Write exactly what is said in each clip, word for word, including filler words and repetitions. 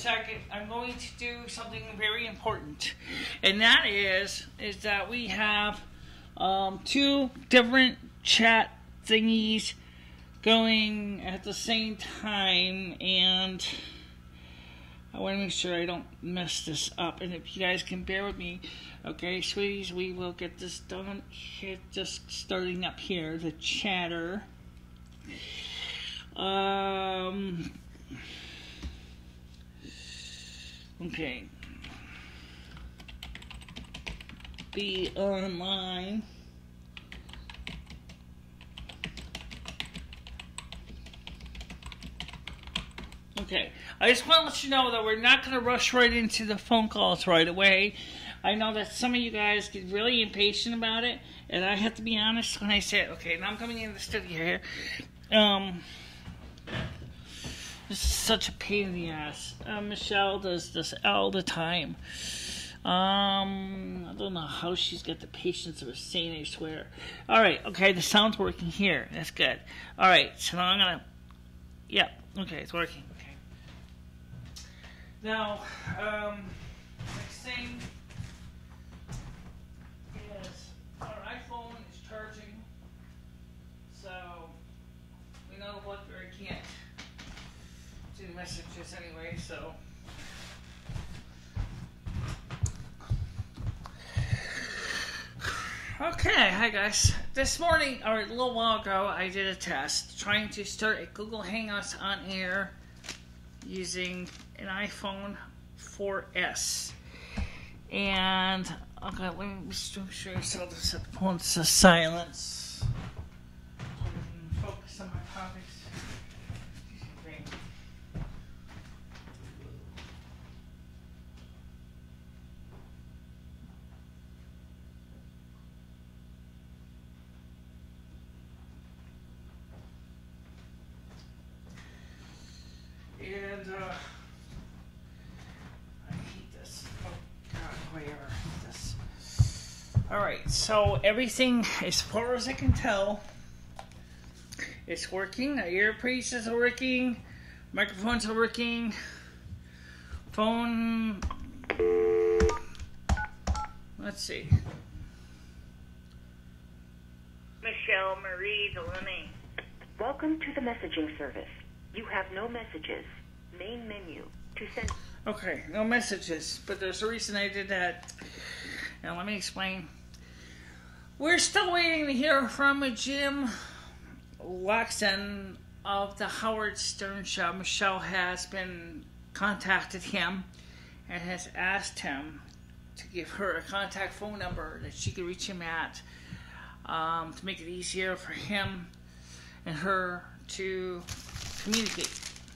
second, I'm going to do something very important, and that is is that we have um, two different chat thingies going at the same time, and I want to make sure I don't mess this up. And if you guys can bear with me, okay, sweeties, we will get this done. Hit just starting up here, the chatter. Um. Okay. Be online. Okay, I just want to let you know that we're not going to rush right into the phone calls right away. I know that some of you guys get really impatient about it, and I have to be honest when I say, okay, now I'm coming in the studio here. Um, this is such a pain in the ass. Uh, Michelle does this all the time. Um, I don't know how she's got the patience of a saint, I swear. All right, okay, the sound's working here. That's good. All right, so now I'm going to, yeah, okay, it's working. Now, um, next thing is our iPhone is charging, so we know what we can't do messages anyway, so. Okay, hi guys. This morning, or a little while ago, I did a test trying to start a Google Hangouts on air using an iPhone four S. And, okay, let me just make sure I set this up. Phone to silence. So I can focus on my topics. And, uh, I hate this. Oh, God, whatever. I hate this. Alright, so everything, as far as I can tell, it's working. The earpieces are working. Microphones are working. Phone. Let's see. Michelle Marie Lumi. Welcome to the messaging service. You have no messages. Main menu. To send. Okay, no messages. But there's a reason I did that. Now, let me explain. We're still waiting to hear from Jim Loxton of the Howard Stern Show. Michelle has been contacted him and has asked him to give her a contact phone number that she could reach him at um, to make it easier for him and her to communicate.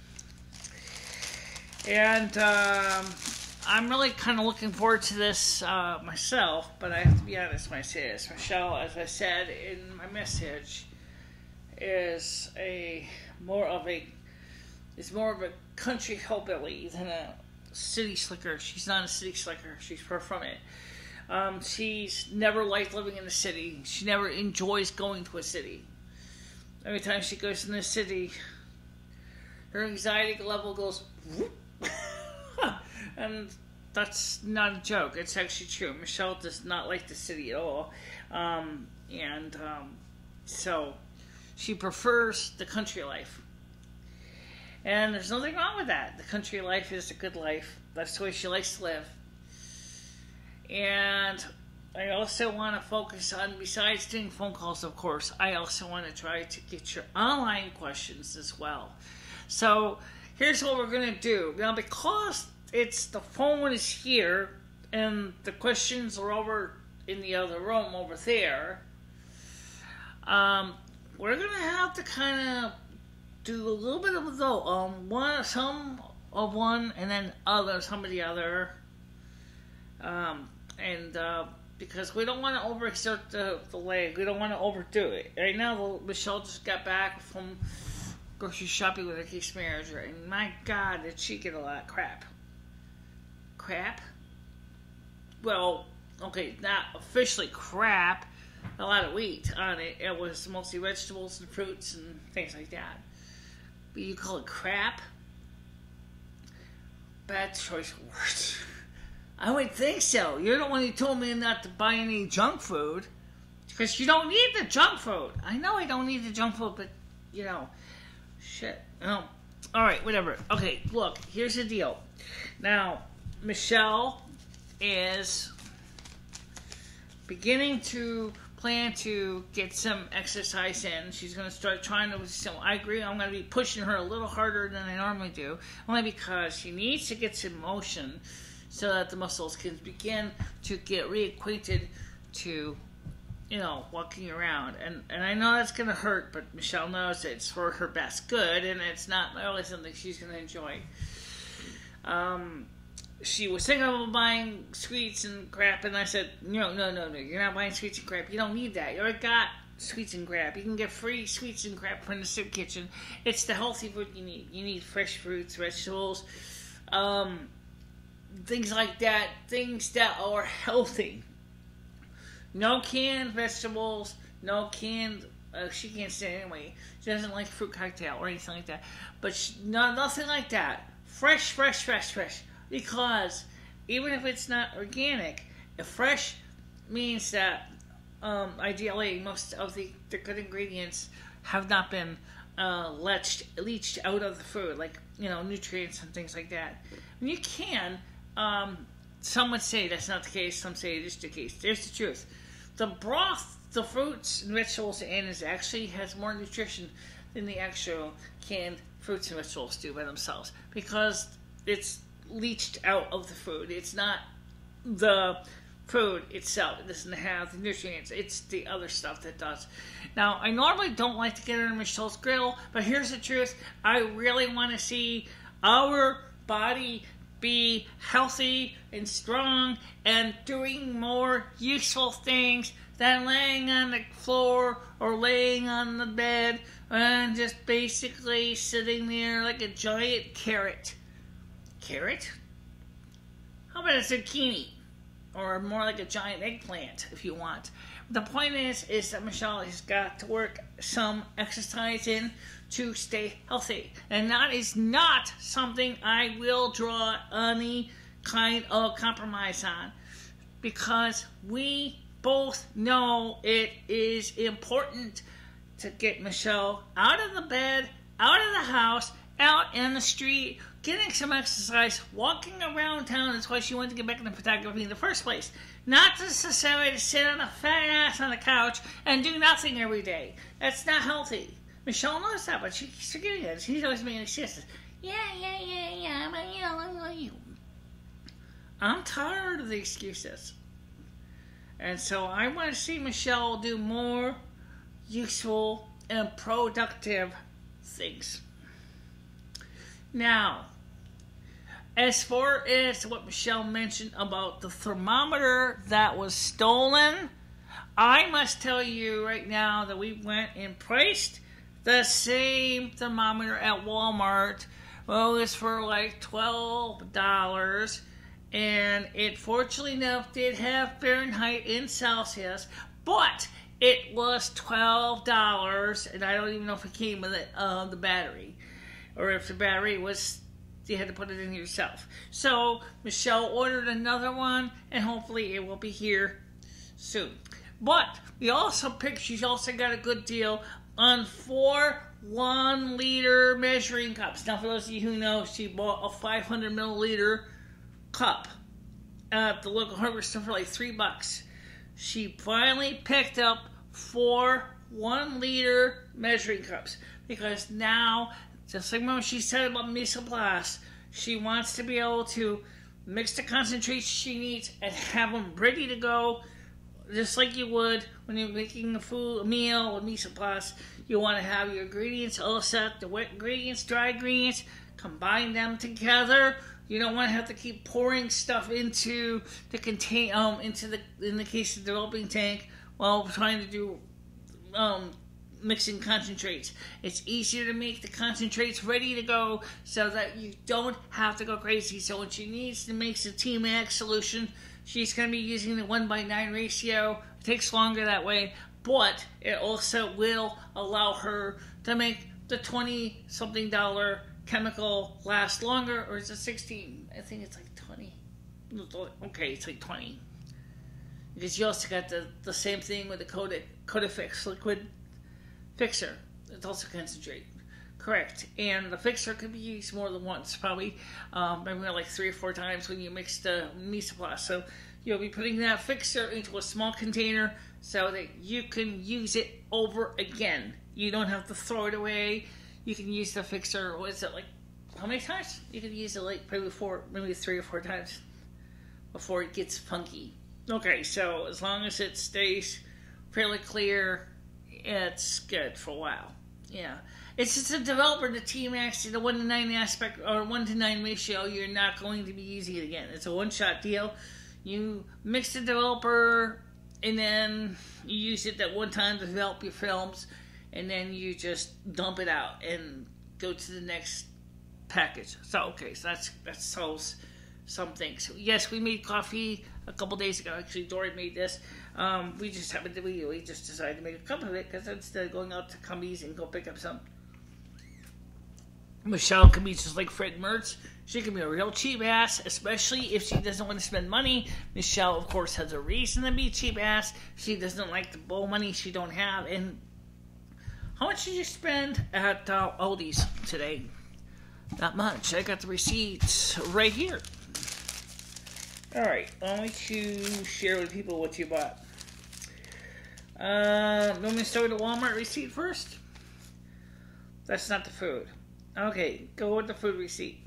And um, I'm really kind of looking forward to this uh, myself, but I have to be honest when I say this. Michelle, as I said in my message, is a more of a is more of a country hillbilly than a city slicker. She's not a city slicker. She's far from it. Um, she's never liked living in the city. She never enjoys going to a city. Every time she goes in the city, her anxiety level goes whoop. And that's not a joke. It's actually true. Michelle does not like the city at all. Um, and um, so she prefers the country life. And there's nothing wrong with that. The country life is a good life. That's the way she likes to live. And I also want to focus on, besides doing phone calls, of course, I also want to try to get your online questions as well. So here's what we're going to do. Now, because it's the phone is here and the questions are over in the other room over there, um, we're going to have to kind of do a little bit of the um one some of one and then other some of the other, um, and uh, because we don't want to overexert the, the leg, we don't want to overdo it. Right now, Michelle just got back from grocery shopping with her case manager, and my God, did she get a lot of crap. Crap? Well, okay, not officially crap, a lot of wheat on it. It was mostly vegetables and fruits and things like that. But you call it crap? bad choice of words. I would think so. You're the one who told me not to buy any junk food. Because you don't need the junk food. I know I don't need the junk food, but, you know, shit. Oh, all right, whatever. Okay, look, here's the deal. Now, Michelle is beginning to plan to get some exercise in. She's going to start trying to, so I agree, I'm going to be pushing her a little harder than I normally do, only because she needs to get some motion so that the muscles can begin to get reacquainted to, you know, walking around. And, and I know that's going to hurt, but Michelle knows it's for her best good, and it's not really something she's going to enjoy. Um, she was thinking about buying sweets and crap, and I said, no, no, no, no, you're not buying sweets and crap. You don't need that. You already got sweets and crap. You can get free sweets and crap from the soup kitchen. It's the healthy food you need. You need fresh fruits, vegetables, um, things like that, things that are healthy. No canned vegetables, no canned, uh, she can't say it anyway. She doesn't like fruit cocktail or anything like that. But she, no, nothing like that. Fresh, fresh, fresh, fresh. Because even if it's not organic, if fresh means that um, ideally most of the, the good ingredients have not been uh, leached, leached out of the food, like, you know, nutrients and things like that. And you can, um, some would say that's not the case, some say it is the case. There's the truth. The broth, the fruits and vegetables in is actually has more nutrition than the actual canned fruits and vegetables do by themselves, because it's leached out of the food. It's not the food itself. It doesn't have the nutrients. It's the other stuff that does. Now, I normally don't like to get under Michelle's grill, but here's the truth. I really want to see our body be healthy and strong and doing more useful things than laying on the floor or laying on the bed and just basically sitting there like a giant carrot. Carrot? How about a zucchini? Or more like a giant eggplant, if you want. The point is, is that Michelle has got to work some exercise in to stay healthy. And that is not something I will draw any kind of compromise on. Because we both know it is important to get Michelle out of the bed, out of the house, out in the street, getting some exercise, walking around town. That's why she wanted to get back into photography in the first place. Not necessarily to sit on a fat ass on the couch and do nothing every day. That's not healthy. Michelle knows that, but she keeps forgetting it. She's always making excuses. Yeah, yeah, yeah, yeah, but you know, I love you. I'm tired of the excuses. And so I want to see Michelle do more useful and productive things. Now, as far as what Michelle mentioned about the thermometer that was stolen, I must tell you right now that we went and priced the same thermometer at Walmart. Well, it was for like twelve dollars. And it, fortunately enough, did have Fahrenheit and Celsius. But it was twelve dollars. And I don't even know if it came with it, uh, the battery. Or if the battery was, you had to put it in yourself. So, Michelle ordered another one, and hopefully it will be here soon. But, we also picked, she's also got a good deal on four one-liter measuring cups. Now, for those of you who know, she bought a five hundred milliliter cup at the local hardware store for like three bucks. She finally picked up four one-liter measuring cups, because now, just like when she said about mise en place, she wants to be able to mix the concentrates she needs and have them ready to go, just like you would when you're making a food, a meal with mise en place. You want to have your ingredients all set, the wet ingredients, dry ingredients, combine them together. You don't want to have to keep pouring stuff into the contain um into the in the case of the developing tank while trying to do um. mixing concentrates. It's easier to make the concentrates ready to go so that you don't have to go crazy. So when she needs to make the T-Max solution, she's going to be using the one by nine ratio. It takes longer that way, but it also will allow her to make the twenty something dollar chemical last longer, or is it sixteen? I think it's like twenty. Okay, it's like twenty. Because you also got the, the same thing with the Codic, Codifix liquid fixer. It's also concentrate. Correct. And the fixer can be used more than once, probably um, maybe like three or four times when you mix the Mesoplast. So you'll be putting that fixer into a small container so that you can use it over again. You don't have to throw it away. You can use the fixer, what is it, like, how many times? You can use it like maybe four, maybe three or four times before it gets funky. Okay, so as long as it stays fairly clear, it's good for a while. Yeah. It's just a developer, the T max, the one to nine aspect, or one to nine ratio, you're not going to be using it again. It's a one-shot deal. You mix the developer, and then you use it that one time to develop your films, and then you just dump it out and go to the next package. So, okay, so that's that solves some things. Yes, we made coffee a couple days ago. Actually, Dory made this. Um, we just happened to, we, we just decided to make a cup of it, because instead of going out to Cumbies and go pick up some, Michelle can be just like Fred Mertz. She can be a real cheap ass, especially if she doesn't want to spend money. Michelle, of course, has a reason to be cheap ass. She doesn't like to blow money she don't have. And how much did you spend at uh, Aldi's today? Not much. I got the receipts right here. All right, I want you to share with people what you bought. Uh, you want me to start with the Walmart receipt first? That's not the food. Okay, go with the food receipt.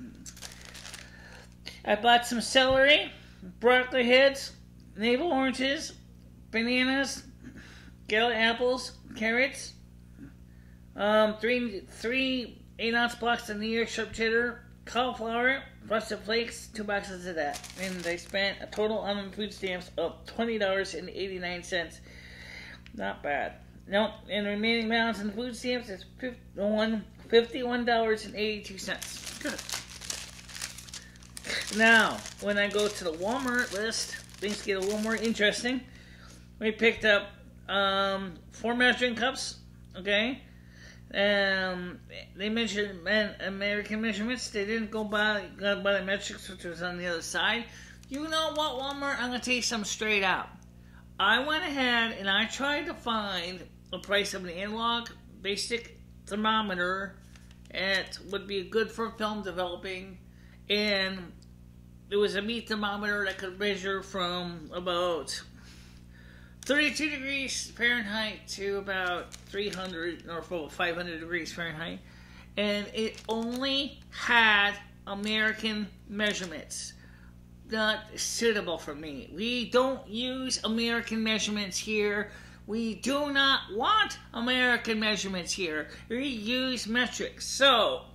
I bought some celery, broccoli heads, navel oranges, bananas, gala apples, carrots, um, three three eight ounce blocks of New York sharp cheddar, cauliflower, frosted flakes, two boxes of that, and I spent a total on food stamps of twenty dollars and eighty nine cents. Not bad. Nope, and the remaining balance in food stamps is fifty-one dollars and eighty-two cents. Good. Now, when I go to the Walmart list, things get a little more interesting. We picked up um, four measuring cups, okay? Um, they measured American measurements. They didn't go by, go by the metrics, which was on the other side. You know what, Walmart? I'm going to tell you something straight out. I went ahead and I tried to find the price of an analog basic thermometer. It would be good for film developing, and it was a meat thermometer that could measure from about thirty-two degrees Fahrenheit to about three hundred or five hundred degrees Fahrenheit, and it only had American measurements. Not suitable for me. We don't use American measurements here. We do not want American measurements here. We use metrics. So,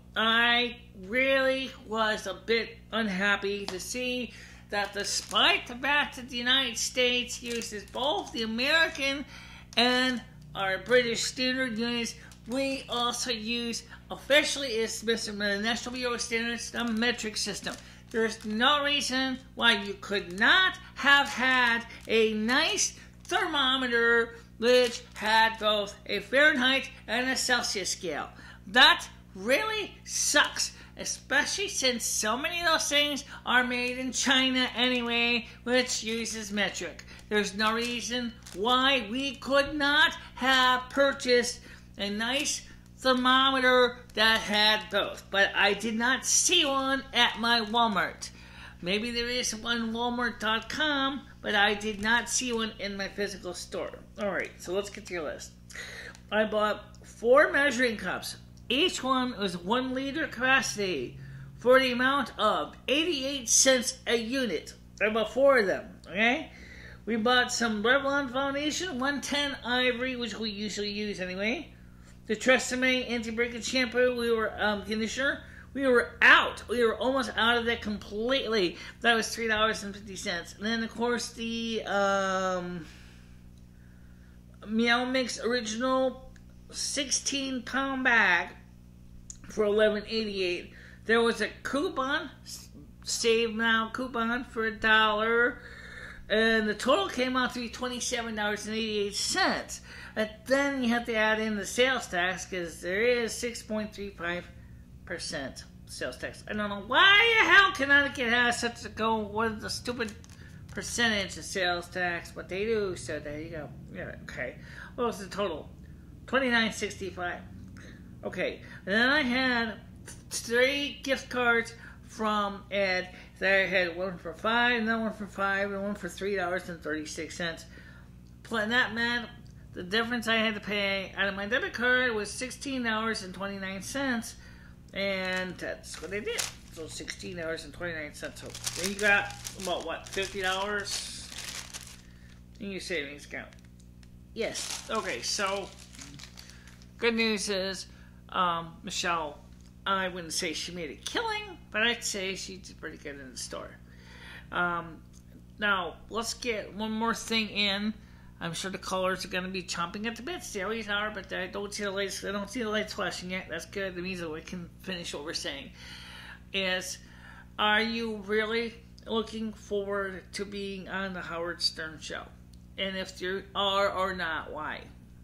I really was a bit unhappy to see that despite the fact that the United States uses both the American and our British standard units, we also use, officially as the National Bureau of Standards, the metric system. There's no reason why you could not have had a nice thermometer which had both a Fahrenheit and a Celsius scale. That really sucks, especially since so many of those things are made in China anyway, which uses metric. There's no reason why we could not have purchased a nice thermometer that had both, but I did not see one at my Walmart. Maybe there is one Walmart dot com, but I did not see one in my physical store. Alright, so let's get to your list. I bought four measuring cups. Each one was one liter capacity for the amount of eighty-eight cents a unit. I bought four of them, okay? We bought some Revlon foundation, one ten ivory, which we usually use anyway. The Tresemme anti-breakage shampoo, we were, um, conditioner, we were out. We were almost out of that completely. That was three dollars and fifty cents. And then, of course, the, um, Meow Mix Original sixteen pound bag for eleven eighty-eight. There was a coupon, Save Now coupon for a dollar. And the total came out to be twenty-seven dollars and eighty-eight cents. But then you have to add in the sales tax because there is six point three five percent sales tax. I don't know why the hell Connecticut has such a go with the stupid percentage of sales tax, but they do. So there you go. Yeah, okay. What was the total? twenty-nine sixty-five. Okay, and then I had three gift cards from Ed. There I had one for five, another one for five, and one for three dollars and thirty-six cents. And that meant the difference I had to pay out of my debit card was sixteen dollars and twenty-nine cents, and that's what I did. So sixteen dollars and twenty-nine cents. So then you got about what, fifty dollars in your savings account. Yes. Okay. So good news is, um, Michelle, I wouldn't say she made a killing, but I'd say she did pretty good in the store. Um, now let's get one more thing in. I'm sure the callers are going to be chomping at the bits. They always are, but I don't see the lights. I don't see the lights flashing yet. That's good. That means that we can finish what we're saying. Is, are you really looking forward to being on the Howard Stern show? And if you are or not, why?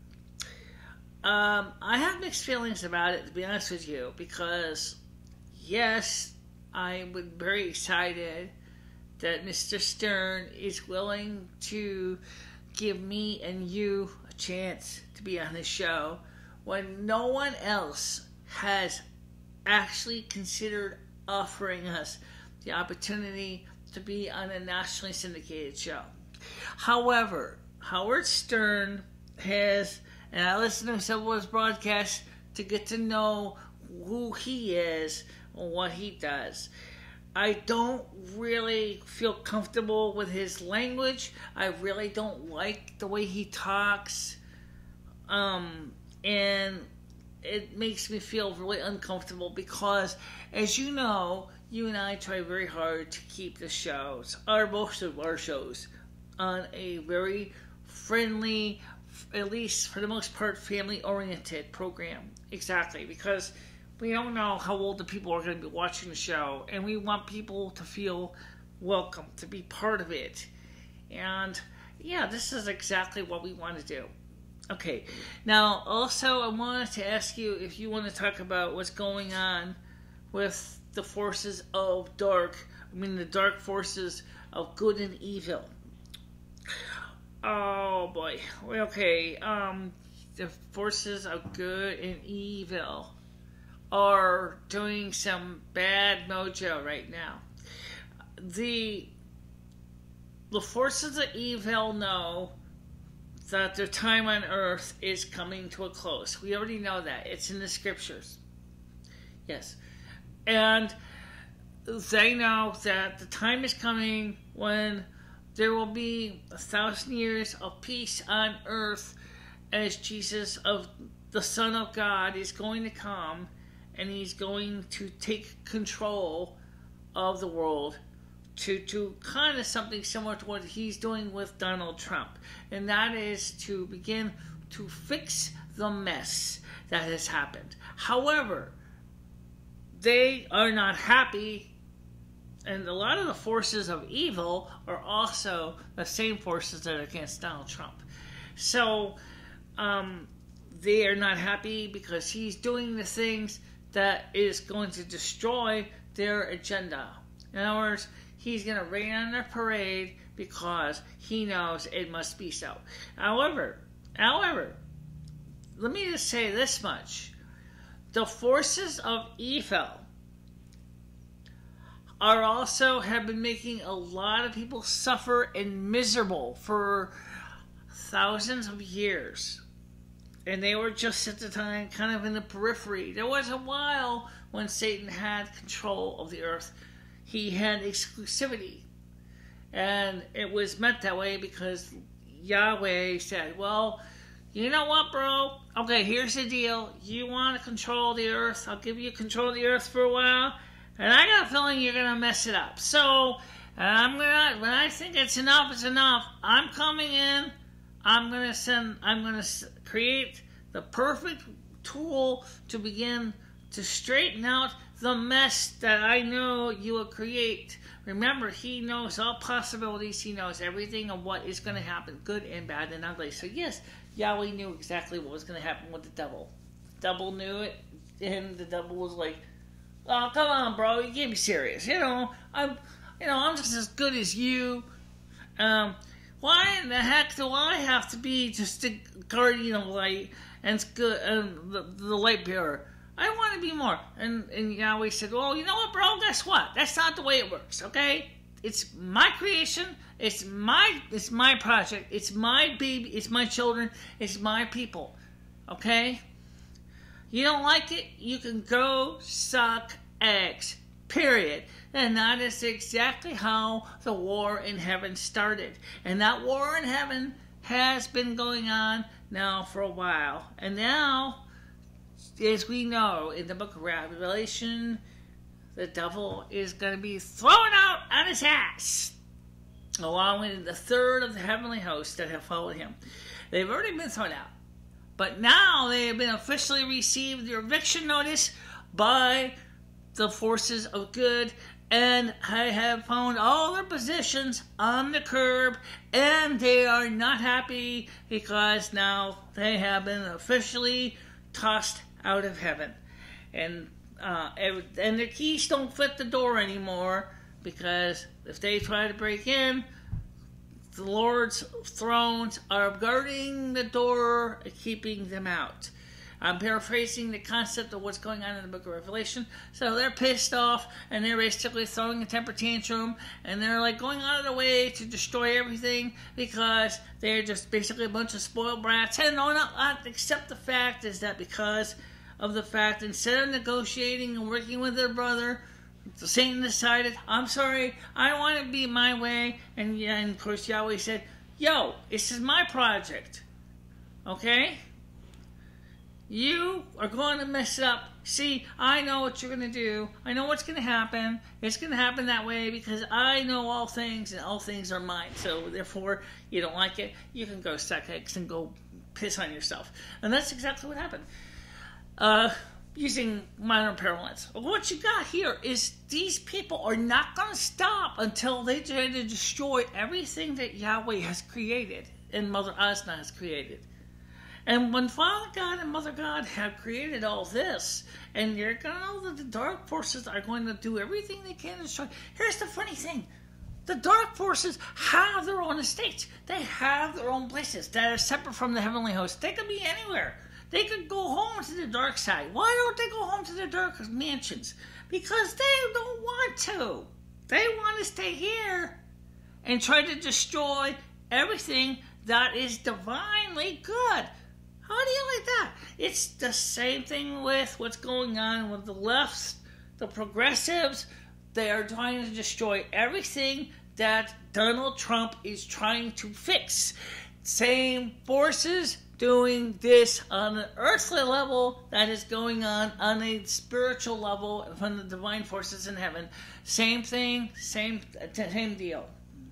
Um, I have mixed feelings about it, to be honest with you, because yes, I was very excited that Mister Stern is willing to give me and you a chance to be on his show when no one else has actually considered offering us the opportunity to be on a nationally syndicated show. However, Howard Stern has, and I listen to some of his broadcasts to get to know who he is and what he does. I don't really feel comfortable with his language. I really don't like the way he talks. Um, and it makes me feel really uncomfortable because, as you know, you and I try very hard to keep the shows, or most of our shows, on a very friendly, at least for the most part, family-oriented program. Exactly, because we don't know how old the people are going to be watching the show, and we want people to feel welcome, to be part of it. And yeah, this is exactly what we want to do. Okay, now also I wanted to ask you if you want to talk about what's going on with the forces of dark, I mean the dark forces of good and evil. Oh boy, okay, um, the forces of good and evil are doing some bad mojo right now. The the forces of evil know that their time on earth is coming to a close. We already know that. It's in the scriptures. Yes. And they know that the time is coming when there will be a thousand years of peace on earth as Jesus, of the Son of God, is going to come. And he's going to take control of the world to, to kind of something similar to what he's doing with Donald Trump. And that is to begin to fix the mess that has happened. However, they are not happy. And a lot of the forces of evil are also the same forces that are against Donald Trump. So um, they are not happy because he's doing the things that is going to destroy their agenda. In other words, he's going to rain on their parade because he knows it must be so. However, however, let me just say this much. The forces of evil are also have been making a lot of people suffer and miserable for thousands of years. And they were just at the time kind of in the periphery. There was a while when Satan had control of the earth. He had exclusivity. And it was meant that way because Yahweh said, well, you know what, bro? Okay, here's the deal. You want to control the earth? I'll give you control of the earth for a while. And I got a feeling you're going to mess it up. So, I'm gonna, when I think it's enough, it's enough. I'm coming in. I'm going to send, I'm going to create the perfect tool to begin to straighten out the mess that I know you will create. Remember, he knows all possibilities. He knows everything of what is going to happen, good and bad and ugly. So yes, Yahweh knew exactly what was going to happen with the devil. The devil knew it, and the devil was like, Oh, come on, bro. You can't be serious. You know, I'm, you know, I'm just as good as you. Um, why in the heck do I have to be just a guardian of light and good and the, the light bearer? I want to be more. And and Yahweh said, well, you know what, bro? Guess what? That's not the way it works. Okay, it's my creation. It's my it's my project. It's my baby. It's my children. It's my people. Okay. You don't like it? You can go suck eggs. Period. And that is exactly how the war in heaven started. And that war in heaven has been going on now for a while. And now, as we know in the book of Revelation, the devil is going to be thrown out on his ass, along with the third of the heavenly hosts that have followed him. They've already been thrown out. But now they have been officially received their eviction notice by the forces of good, and I have found all their positions on the curb, and they are not happy because now they have been officially tossed out of heaven. And uh, and their keys don't fit the door anymore, because if they try to break in, the Lord's thrones are guarding the door, keeping them out. I'm paraphrasing the concept of what's going on in the book of Revelation. So they're pissed off, and they're basically throwing a temper tantrum, and they're like going out of their way to destroy everything because they're just basically a bunch of spoiled brats. And no, not, not except the fact is that because of the fact, instead of negotiating and working with their brother, Satan decided, I'm sorry, I want to be my way. And, and of course Yahweh said, yo, this is my project. Okay? You are going to mess it up. See, I know what you're going to do. I know what's going to happen. It's going to happen that way because I know all things, and all things are mine. So therefore, you don't like it, you can go suck eggs and go piss on yourself. And that's exactly what happened. Uh... Using modern parlance. What you got here is these people are not going to stop until they try to destroy everything that Yahweh has created and Mother Asna has created. And when Father God and Mother God have created all this, and you're going to know that the dark forces are going to do everything they can to destroy. Here's the funny thing. The dark forces have their own estates. They have their own places that are separate from the heavenly host. They could be anywhere. They could go home to the dark side. Why don't they go home to their dark mansions? Because they don't want to. They want to stay here and try to destroy everything that is divinely good. How do you like that? It's the same thing with what's going on with the lefts, the progressives. They are trying to destroy everything that Donald Trump is trying to fix. Same forces doing this on an earthly level that is going on on a spiritual level from the divine forces in heaven. Same thing, same same deal.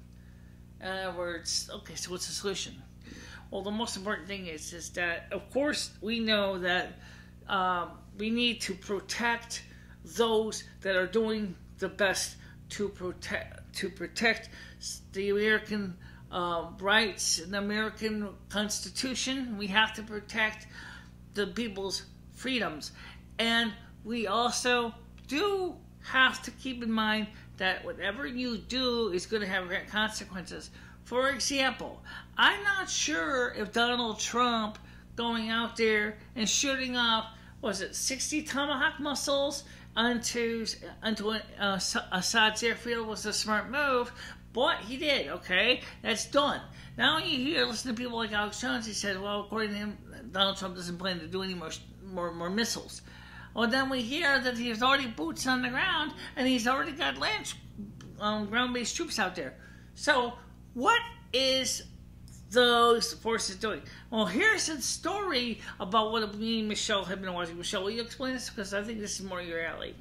In other words, okay, so what's the solution? Well, the most important thing is, is that, of course, we know that um, we need to protect those that are doing the best to protect to protect the American Uh, rights in the American Constitution. We have to protect the people's freedoms. And we also do have to keep in mind that whatever you do is going to have consequences. For example, I'm not sure if Donald Trump going out there and shooting off, was it sixty Tomahawk missiles onto, onto uh, Assad's airfield was a smart move. But he did, okay? That's done. Now you hear, listen to people like Alex Jones, he said, well, according to him, Donald Trump doesn't plan to do any more, more, more missiles. Well, then we hear that he's already boots on the ground, and he's already got land, um, ground-based troops out there. So, what is those forces doing? Well, here's a story about what me and Michelle have been watching. Michelle, will you explain this? Because I think this is more your alley.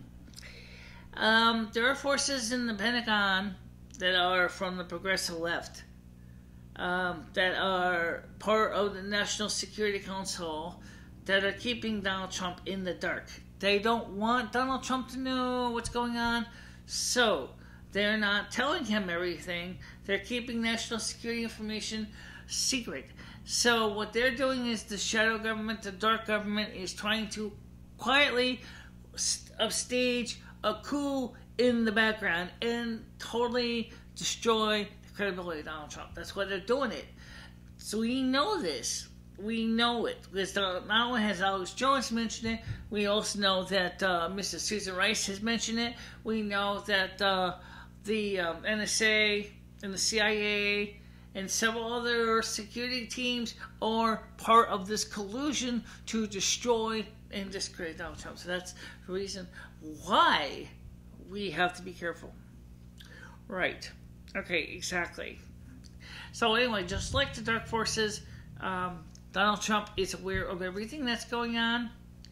Um, there are forces in the Pentagon that are from the progressive left, um, that are part of the National Security Council, that are keeping Donald Trump in the dark. They don't want Donald Trump to know what's going on, so they're not telling him everything. They're keeping national security information secret. So what they're doing is the shadow government, the dark government, is trying to quietly upstage a coup in the background and totally destroy the credibility of Donald Trump. That's why they're doing it. So we know this. We know it. Because not only has Alex Jones mentioned it, we also know that uh, Missus Susan Rice has mentioned it. We know that uh, the um, N S A and the C I A and several other security teams are part of this collusion to destroy and discredit Donald Trump. So that's the reason why we have to be careful. Right. Okay, exactly. So anyway, just like the dark forces, um, Donald Trump is aware of everything that's going on.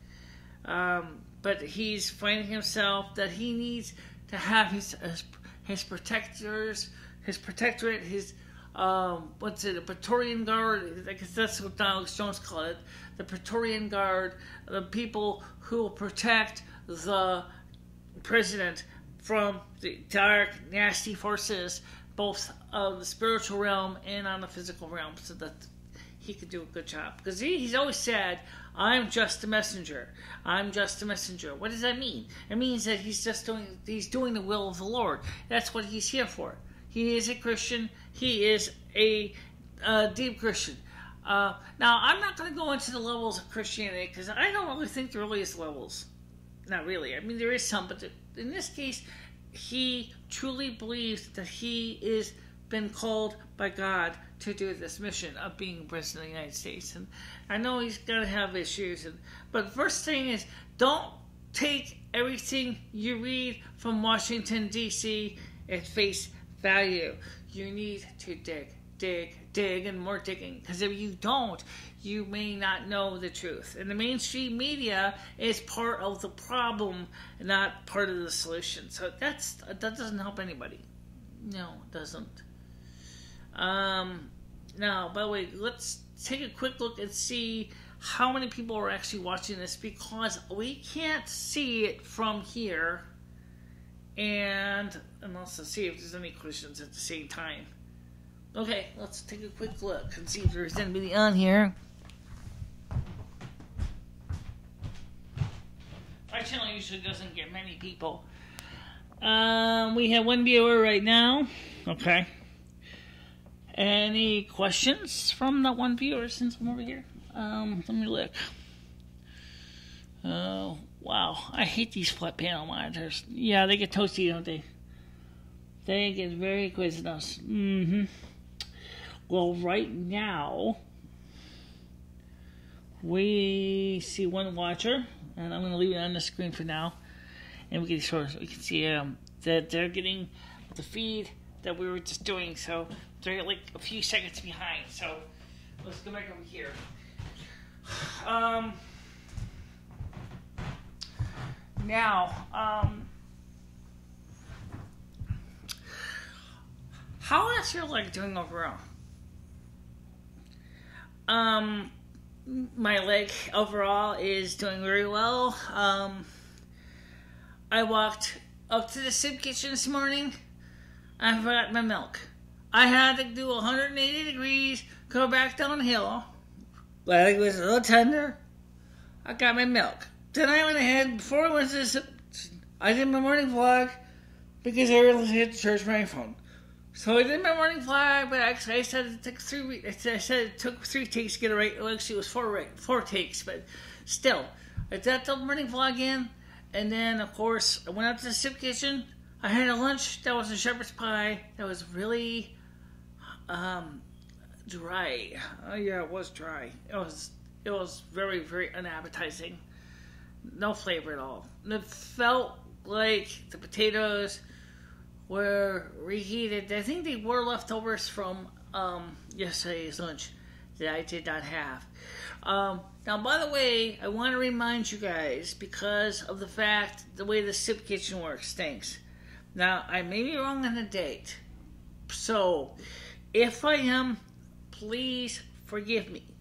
Um, but he's finding himself that he needs to have his his, his protectors, his protectorate, his Um, what's it, a Praetorian Guard, I guess that's what Alex Jones called it, the Praetorian Guard, the people who will protect the president from the dark, nasty forces, both of the spiritual realm and on the physical realm, so that he could do a good job. Because he, he's always said, I'm just a messenger. I'm just a messenger. What does that mean? It means that he's just doing, he's doing the will of the Lord. That's what he's here for. He is a Christian. He is a, a deep Christian. Uh, now, I'm not going to go into the levels of Christianity because I don't really think there really is levels. Not really. I mean, there is some, but in this case, he truly believes that he is been called by God to do this mission of being president of the United States. And I know he's going to have issues. And, but the first thing is, don't take everything you read from Washington, D C at face value. You need to dig, dig, dig, and more digging. Because if you don't, you may not know the truth. And the mainstream media is part of the problem, not part of the solution. So that's that doesn't help anybody. No, it doesn't. Um, now, by the way, let's take a quick look and see how many people are actually watching this, because we can't see it from here. And, and also see if there's any questions at the same time. Okay, let's take a quick look and see if there's anybody on here. My channel usually doesn't get many people. Um, we have one viewer right now. Okay. Any questions from that one viewer since I'm over here? Um, let me look. Oh. Wow, I hate these flat panel monitors. Yeah, they get toasty, don't they? They get very quizzous. Mm-hmm. Well, right now, we see one watcher, and I'm going to leave it on the screen for now. And we can sort of, we can see um, that they're getting the feed that we were just doing. So they're like a few seconds behind. So let's go back over here. Um... Now, um, how is your leg doing overall? Um, my leg overall is doing very well. Um, I walked up to the soup kitchen this morning. I forgot my milk. I had to do one hundred eighty degrees, go back downhill. Leg was a little tender. I got my milk. Then I went ahead, before I went to this, I did my morning vlog because I really had to charge my phone. So I did my morning vlog, but actually I said it took three. I said it took three takes to get it right. Well, actually, it was four right, four takes, but still, I did the morning vlog in, and then of course I went out to the soup kitchen. I had a lunch that was a shepherd's pie that was really um, dry. Oh yeah, it was dry. It was it was very very unappetizing. No flavor at all. It felt like the potatoes were reheated. I think they were leftovers from um, yesterday's lunch that I did not have. Um, now, by the way, I want to remind you guys, because of the fact the way the soup kitchen works stinks. Now, I may be wrong on the date. So, if I am, please forgive me.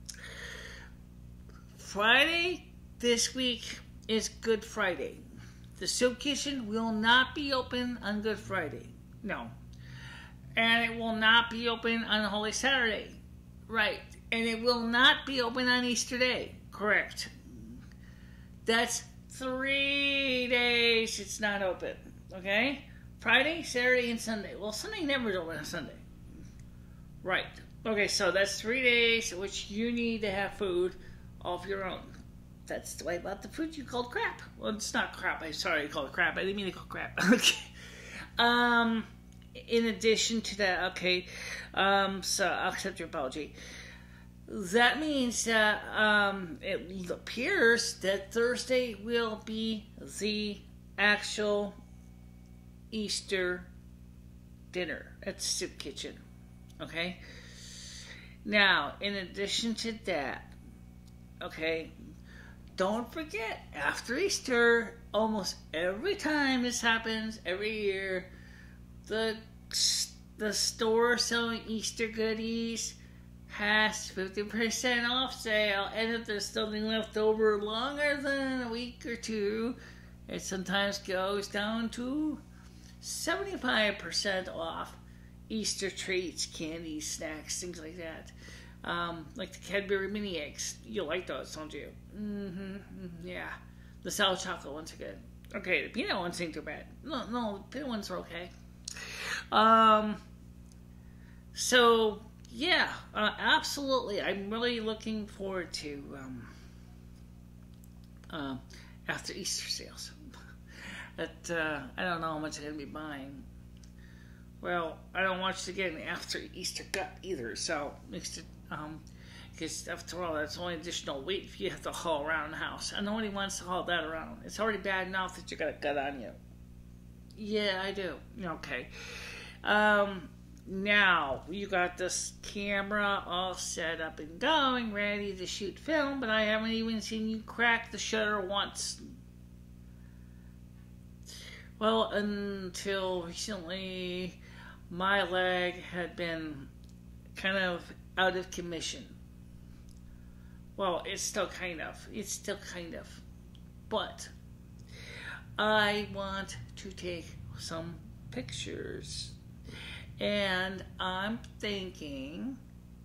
Friday this week is Good Friday. The soup kitchen will not be open on Good Friday. No. And it will not be open on Holy Saturday. Right. And it will not be open on Easter Day. Correct. That's three days it's not open. Okay? Friday, Saturday, and Sunday. Well, Sunday never is open on Sunday. Right. Okay, so that's three days in which you need to have food of your own. That's the way about the food you called crap. Well, it's not crap. I'm sorry I called it crap. I didn't mean to call it crap. Okay. Um, in addition to that, okay, um, so I'll accept your apology. That means that um, it appears that Thursday will be the actual Easter dinner at the Soup Kitchen. Okay? Now, in addition to that, okay, don't forget, after Easter, almost every time this happens, every year, the, the store selling Easter goodies has fifty percent off sale, and if there's something left over longer than a week or two, it sometimes goes down to seventy-five percent off Easter treats, candy, snacks, things like that. Um, like the Cadbury mini eggs. You like those, don't you? Mm-hmm. Yeah. The sour chocolate ones are good. Okay, the peanut ones ain't too bad. No, no, the peanut ones are okay. Um, so, yeah, uh, absolutely. I'm really looking forward to um, uh, after Easter sales. But uh, I don't know how much I'm going to be buying. Well, I don't want you to get an after Easter gut either, so makes it, um, because after all, that's only additional weight if you have to haul around the house. And nobody wants to haul that around. It's already bad enough that you got a gut on you. Yeah, I do. Okay. Um, now, you got this camera all set up and going, ready to shoot film, but I haven't even seen you crack the shutter once. Well, until recently, my leg had been kind of out of commission. Well, it's still kind of. It's still kind of. But I want to take some pictures. And I'm thinking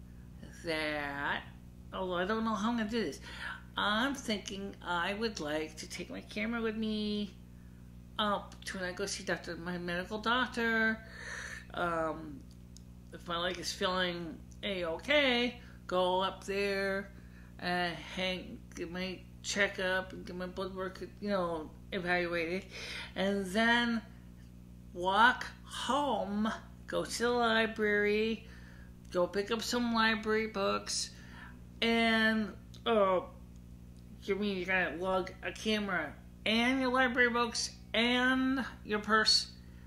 that, although I don't know how I'm going to do this, I'm thinking I would like to take my camera with me up to when I go see doctor, my medical doctor. Um, if my leg is feeling a-okay, go up there and hang, get my checkup and get my blood work, you know, evaluated, and then walk home, go to the library, go pick up some library books, and oh, you mean you gotta lug a camera and your library books and your purse,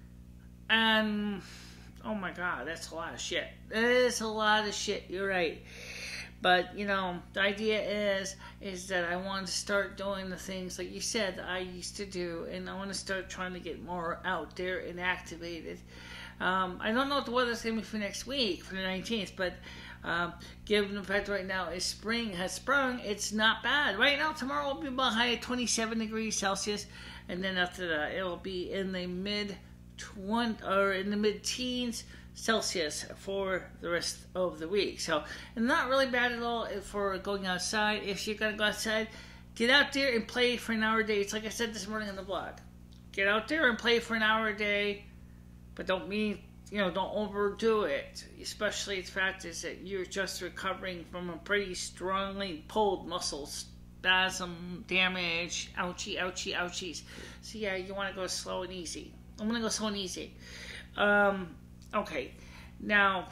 and oh my god, that's a lot of shit. That is a lot of shit, you're right. But, you know, the idea is, is that I want to start doing the things, like you said, that I used to do, and I want to start trying to get more out there and activated. Um, I don't know what the weather's going to be for next week, for the nineteenth, but um, given the fact right now is spring has sprung, it's not bad. Right now, tomorrow will be about high at twenty-seven degrees Celsius, and then after that, it'll be in the mid twenty or in the mid teens Celsius for the rest of the week. So, and not really bad at all for going outside. If you're gonna go outside, get out there and play for an hour a day. It's like I said this morning on the blog. Get out there and play for an hour a day, but don't mean, you know, don't overdo it. Especially the fact is that you're just recovering from a pretty strongly pulled muscle spasm damage. Ouchie, ouchie, ouchies. So yeah, you want to go slow and easy. I'm gonna go slow and easy. Um, okay. Now,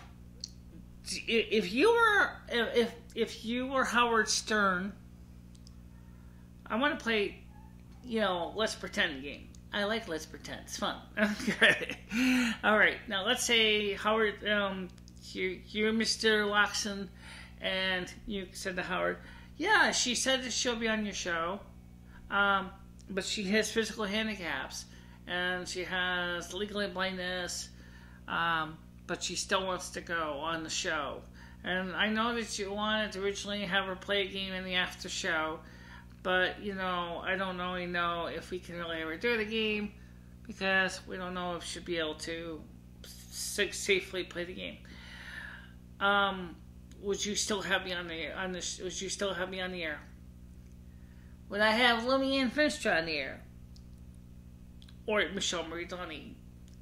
if you were if if you were Howard Stern, I want to play, you know, let's pretend game. I like let's pretend. It's fun. Okay. All right. Now let's say Howard, um, you're, you're Mister Loxon, and you said to Howard, yeah, she said that she'll be on your show, um, but she has physical handicaps. And she has legally blindness, um, but she still wants to go on the show. And I know that you wanted to originally have her play a game in the after show, but, you know, I don't really know if we can really ever do the game, because we don't know if she'll be able to safely play the game. Um, would you still have me on the on the? Would you still have me on the air? would I have Lumi and Finstra on the air? Or Michelle Marie Donnie?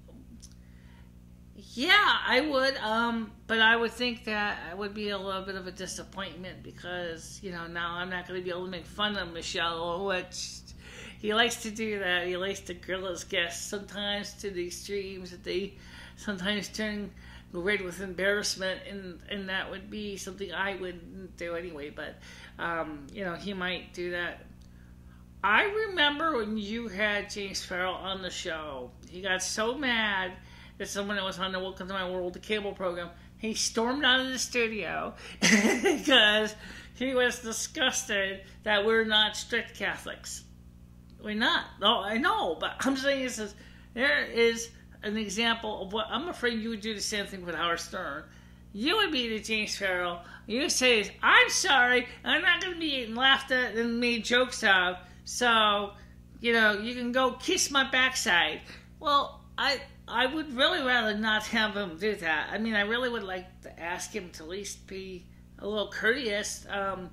Yeah, I would, um, but I would think that it would be a little bit of a disappointment because, you know, now I'm not going to be able to make fun of Michelle, which he likes to do that. He likes to grill his guests sometimes to the extremes that they sometimes turn red with embarrassment, and, and that would be something I wouldn't do anyway, but, um, you know, he might do that. I remember when you had James Farrell on the show, he got so mad that someone that was on the Welcome to My World, the cable program, he stormed out of the studio because he was disgusted that we're not strict Catholics. We're not. No, I know, but I'm saying is, is there is an example of what I'm afraid you would do the same thing with Howard Stern. You would be the James Farrell. You say, I'm sorry, I'm not going to be laughed at and made jokes of, so, you know, you can go kiss my backside. Well, I... I would really rather not have him do that. I mean, I really would like to ask him to at least be a little courteous. Um,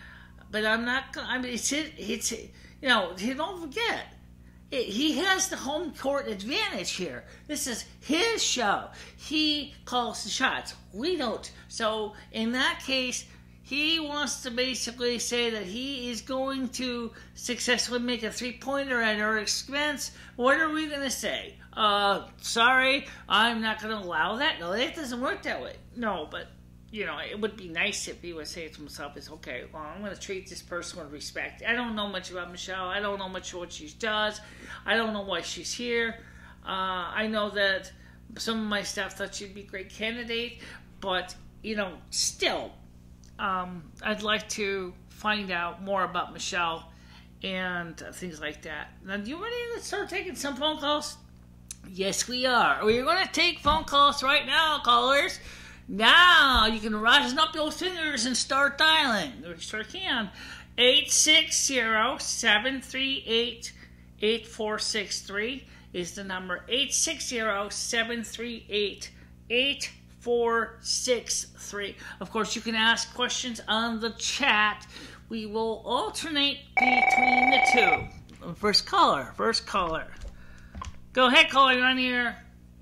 but I'm not going to, I mean, it's, it's, you know, don't forget, it, he has the home court advantage here. This is his show. He calls the shots. We don't. So, in that case, he wants to basically say that he is going to successfully make a three-pointer at our expense. What are we going to say? Uh, sorry, I'm not going to allow that. No, that doesn't work that way. No, but, you know, it would be nice if he would say to himself, is okay, well, I'm going to treat this person with respect. I don't know much about Michelle. I don't know much what she does. I don't know why she's here. Uh, I know that some of my staff thought she'd be a great candidate, but, you know, still, um, I'd like to find out more about Michelle and uh, things like that. Now, do you ready to start taking some phone calls? Yes, we are. We're going to take phone calls right now, callers. Now, you can rise up your fingers and start dialing. You sure can. eight six zero, seven three eight, eight four six three is the number. eight six zero, seven three eight, eight four six three. Of course, you can ask questions on the chat. We will alternate between the two. First caller, first caller. Go ahead, caller, you're on the air.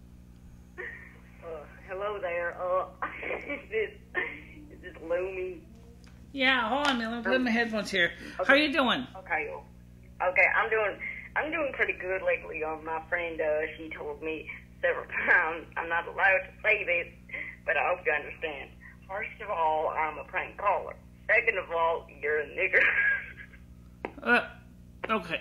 Uh, hello there. Uh, is this, is this Lumi? Yeah, hold on, man. Let me put in my headphones here. Okay. How are you doing? Okay. Okay, I'm doing I'm doing pretty good lately. Um, my friend, uh, she told me several times I'm not allowed to say this, but I hope you understand. First of all, I'm a prank caller. Second of all, you're a nigger. uh, okay.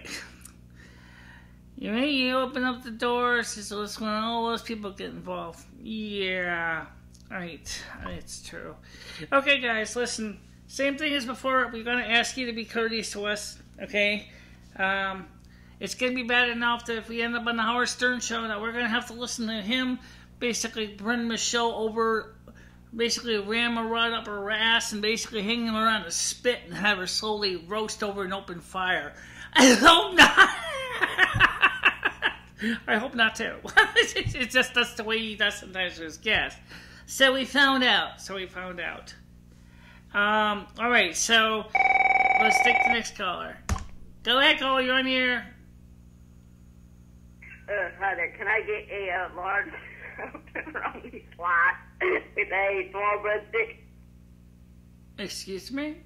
You mean you open up the doors, so it's when all those people get involved. Yeah, right, it's true. Okay, guys, listen. Same thing as before. We're going to ask you to be courteous to us, okay? Um, it's going to be bad enough that if we end up on the Howard Stern show, that we're going to have to listen to him basically bring Michelle over, basically ram her right up her ass and basically hang her on a spit and have her slowly roast over an open fire. I hope not. I hope not too. It's just that's the way he does sometimes with his guests. So we found out. So we found out. Um, all right, so let's take the next caller. Go ahead, caller. You're on the air. Uh, hi there. Can I get a uh, large pepperoni slice with a small breadstick? Excuse me?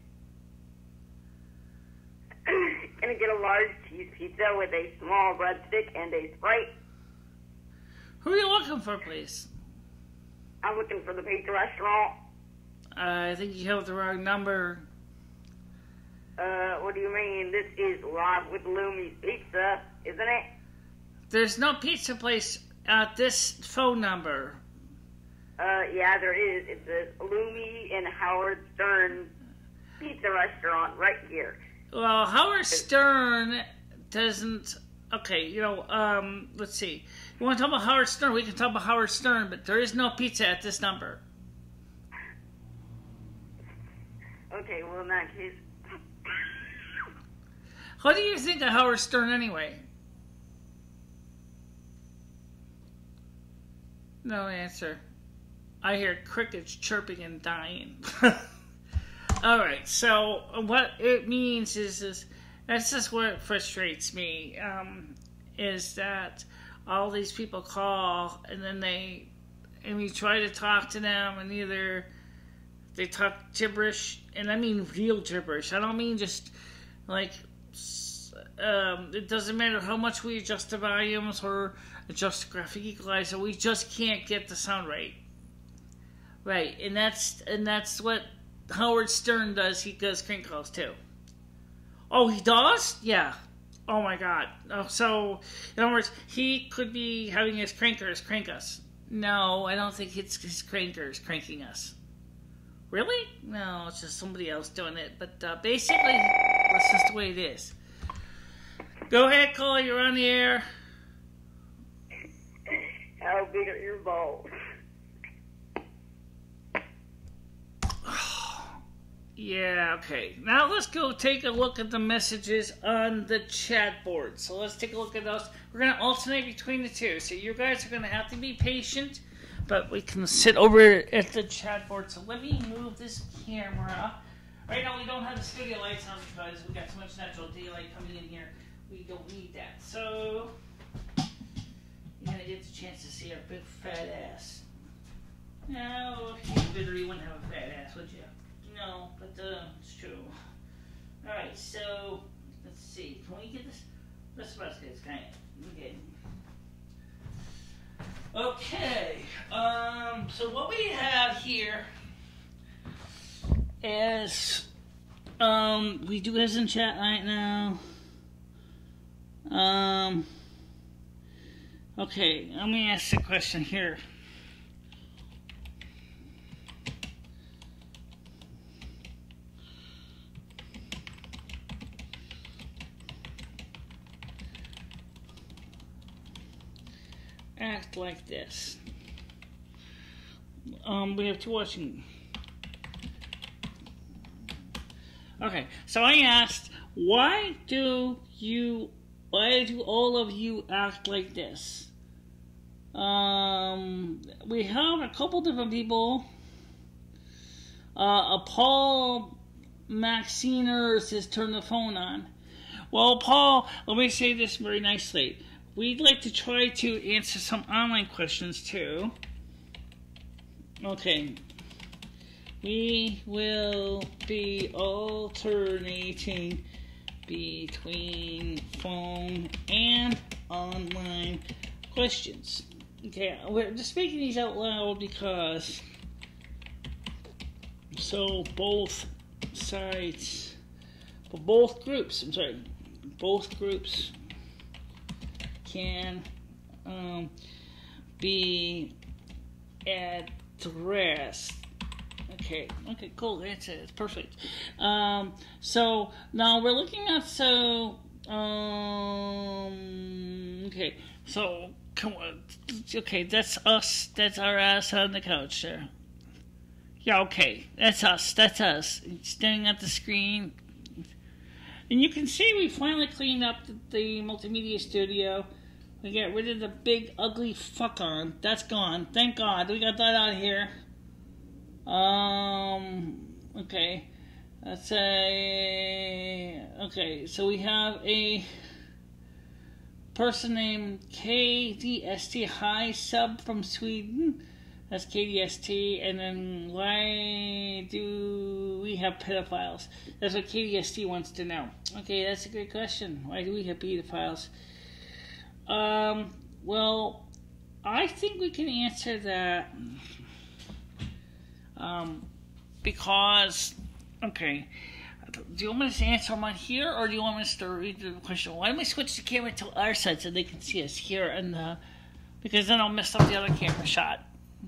Can I get a large cheese pizza with a small breadstick and a Sprite? Who are you looking for, please? I'm looking for the pizza restaurant. Uh, I think you have the wrong number. Uh, what do you mean? This is Live with Lumi's Pizza, isn't it? There's no pizza place at this phone number. Uh, yeah, there is. It's a Lumi and Howard Stern pizza restaurant right here. Well, Howard Stern doesn't... Okay, you know, um, let's see. You want to talk about Howard Stern? We can talk about Howard Stern, but there is no pizza at this number. Okay, well, in that case... What do you think of Howard Stern anyway? No answer. I hear crickets chirping and dying. All right, so what it means is, is That's just what frustrates me, um, is that all these people call and then they, and we try to talk to them and either they talk gibberish, and I mean real gibberish. I don't mean just like, um, it doesn't matter how much we adjust the volumes or adjust the graphic equalizer, we just can't get the sound right. Right, and that's and that's what Howard Stern does. He does crank calls too. Oh, he does? Yeah. Oh my God. Oh, so, in other words, he could be having his crankers crank us. No, I don't think it's his crankers cranking us. Really? No, it's just somebody else doing it. But uh, basically, that's just the way it is. Go ahead, caller. You're on the air. How big are your balls? Yeah, okay. Now let's go take a look at the messages on the chat board. So let's take a look at those. We're going to alternate between the two. So you guys are going to have to be patient, but we can sit over at the chat board. So let me move this camera. Right now we don't have the studio lights on because we got too much natural daylight coming in here. We don't need that. So you're going to get the chance to see our big fat ass. No, if you literally wouldn't have a fat ass, would you? No, but uh, it's true. Alright, so let's see. Can we get this? Let's about this kind of okay. Okay. Um. So what we have here is um. We do this in chat right now. Um. Okay. Let me ask a question here. Act like this. Um, we have two watching. Okay, so I asked, why do you, why do all of you act like this? Um, we have a couple different people. Uh, a Paul Maxiners has turned the phone on. Well, Paul, let me say this very nicely. We'd like to try to answer some online questions too. Okay. We will be alternating between phone and online questions. Okay, we're just speaking these out loud because so both sides, both groups, I'm sorry, both groups can um, be addressed. Okay, okay, cool, that's it, it's perfect. Um, so, now we're looking at, so, um, okay, so, come on, okay, that's us, that's our ass on the couch there. Yeah, okay, that's us, that's us, staring at the screen. And you can see we finally cleaned up the, the multimedia studio. We got rid of the big ugly fuck on. That's gone. Thank God. We got that out of here. Um, okay. Let's say, okay, so we have a person named K D S T, hi, sub from Sweden. That's K D S T. And then why do we have pedophiles? That's what K D S T wants to know. Okay, that's a good question. Why do we have pedophiles? Um, well, I think we can answer that, um, because, okay, do you want me to answer them on here, or do you want me to read the question? Why don't we switch the camera to our side so they can see us here, and the, because then I'll mess up the other camera shot.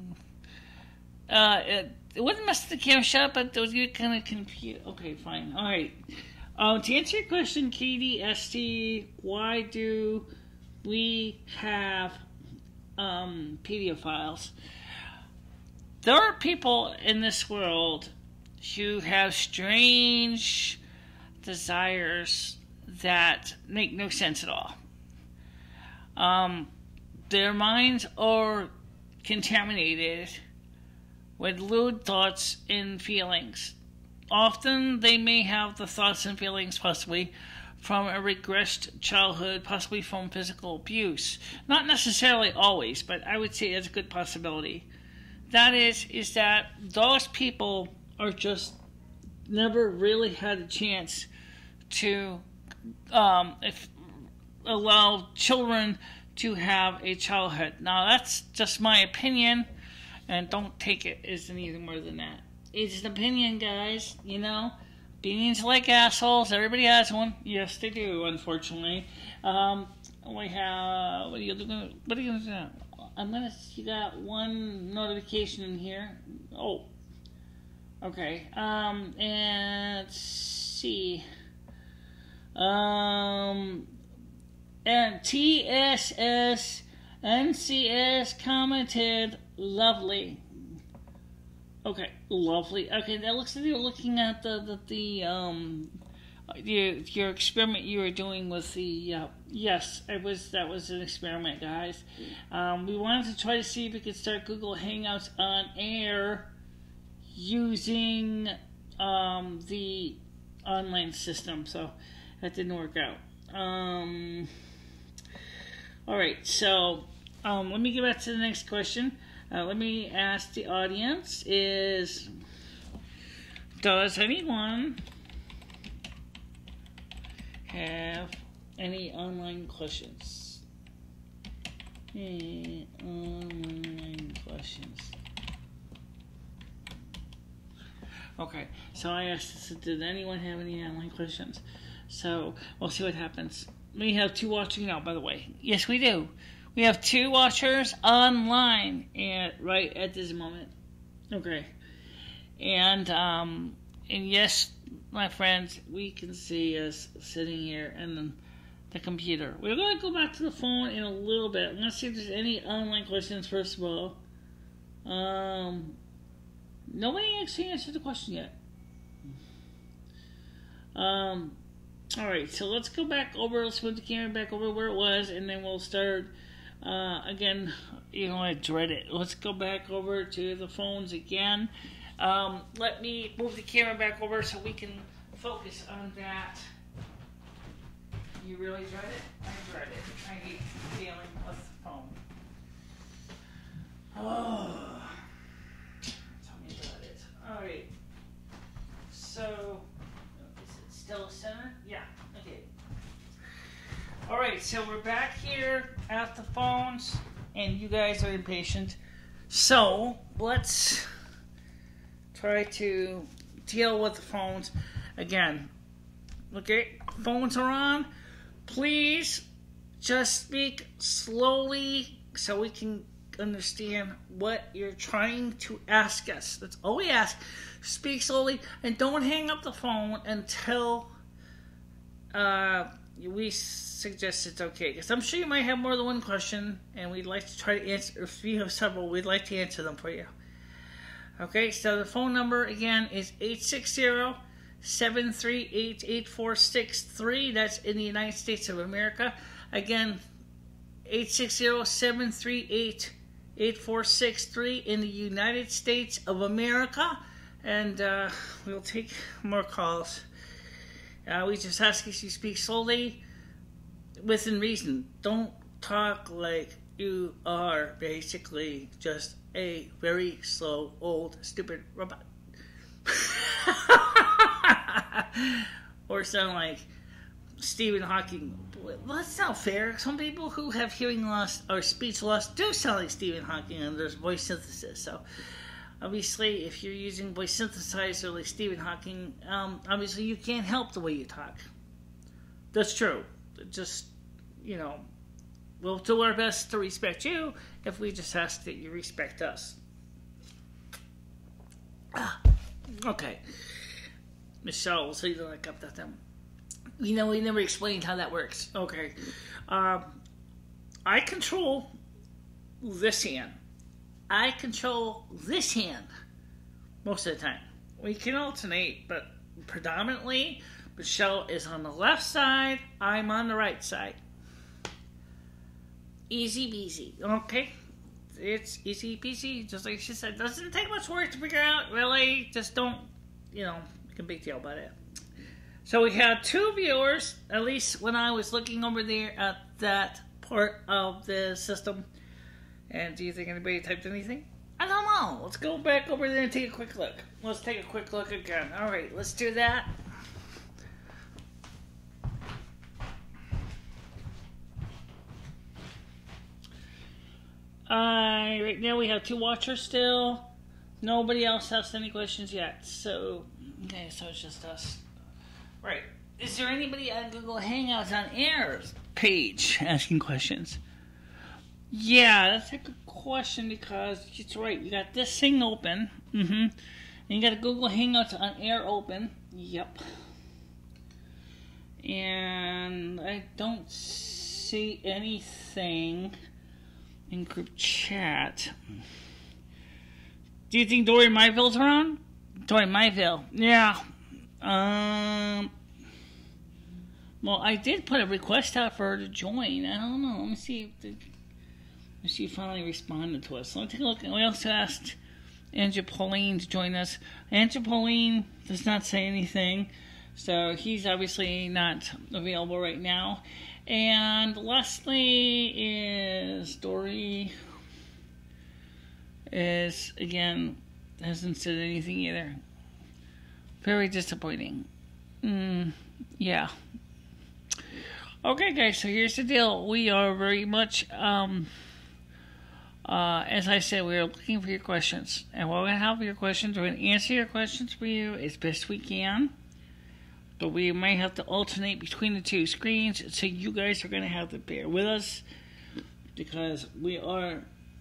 Uh, it, it wouldn't mess up the camera shot, but those get kind of confused. Okay, fine, alright. Um, to answer your question, K D S T, why do we have um, pedophiles? There are people in this world who have strange desires that make no sense at all. Um, their minds are contaminated with lewd thoughts and feelings. Often they may have the thoughts and feelings possibly from a regressed childhood, possibly from physical abuse. Not necessarily always, but I would say it's a good possibility. That is, is that those people are just never really had a chance to um, if, allow children to have a childhood. Now, that's just my opinion, and don't take it as anything more than that. It's an opinion, guys, you know? Opinions like assholes. Everybody has one. Yes, they do, unfortunately. Um, we have... What are you doing? What are you going to do? I'm going to... You got one notification in here. Oh. Okay. Um, and let's see. Um, and T S S N C S commented, lovely. Okay, lovely. Okay, that looks like you're looking at the, the, the um, your, your experiment you were doing with the, uh, yes, it was, that was an experiment, guys. Um, we wanted to try to see if we could start Google Hangouts on air using, um, the online system, so that didn't work out. Um, alright, so, um, let me get back to the next question. Uh, let me ask the audience is, does anyone have any online questions? Any online questions? Okay, so I asked, did anyone have any online questions? So, we'll see what happens. We have two watching now, by the way. Yes, we do. We have two watchers online at, right at this moment. Okay. And, um, and yes, my friends, we can see us sitting here in the, the computer. We're going to go back to the phone in a little bit. I'm going to see if there's any online questions, first of all. Um, nobody actually answered the question yet. Um, alright, so let's go back over, let's move the camera back over where it was, and then we'll start... Uh, again, you know, I dread it. Let's go back over to the phones again. Um, let me move the camera back over so we can focus on that. You really dread it? I dread it. I hate dealing with the phone. Oh. Tell me about it. Alright. So, is it still center? Yeah. Okay. Alright, so we're back here at the phones, and you guys are impatient. So, let's try to deal with the phones again. Okay, phones are on. Please just speak slowly so we can understand what you're trying to ask us. That's all we ask. Speak slowly, and don't hang up the phone until... Uh... we suggest it's okay, because I'm sure you might have more than one question, and we'd like to try to answer. If we have several, we'd like to answer them for you. Okay, so the phone number again is eight six zero, seven three eight, eight four six three. That's in the United States of America. Again, eight six zero, seven three eight, eight four six three in the United States of America. And uh, we'll take more calls. Uh, we just ask you to speak slowly, within reason. Don't talk like you are basically just a very slow, old, stupid robot. Or sound like Stephen Hawking. Well, that's not fair. Some people who have hearing loss or speech loss do sound like Stephen Hawking, and there's voice synthesis. So, obviously, if you're using voice synthesizer like Stephen Hawking, um, obviously you can't help the way you talk. That's true. Just, you know, we'll do our best to respect you if we just ask that you respect us. Ah, okay. Michelle will say like up that them. You know, we never explained how that works. Okay. Um, I control this hand. I control this hand most of the time. We can alternate, but predominantly, Michelle is on the left side, I'm on the right side. Easy peasy, okay? It's easy peasy, just like she said. Doesn't take much work to figure out, really. Just don't, you know, make a big deal about it. So we have two viewers, at least when I was looking over there at that part of the system. And do you think anybody typed anything? I don't know. Let's go back over there and take a quick look. Let's take a quick look again. All right, let's do that. Uh, right now we have two watchers still. Nobody else has any questions yet. So, okay, so it's just us. Right. Is there anybody on Google Hangouts on Air's page asking questions? Yeah, that's a good question because it's right. You got this thing open. Mm-hmm. And you got a Google Hangouts on Air open. Yep. And I don't see anything in group chat. Do you think Dory Myville's around? Dory Myville. Yeah. Um. Well, I did put a request out for her to join. I don't know. Let me see if, the, if she finally responded to us. Let me take a look. We also asked Andrew Pauline to join us. Andrew Pauline does not say anything, so he's obviously not available right now. And lastly is Dory. Is, again, hasn't said anything either. Very disappointing. Mm, yeah. Okay, guys, so here's the deal. We are very much, um, uh, as I said, we are looking for your questions. And we're going to have your questions. We're going to answer your questions for you as best we can. But we might have to alternate between the two screens. So you guys are going to have to bear with us. Because we are...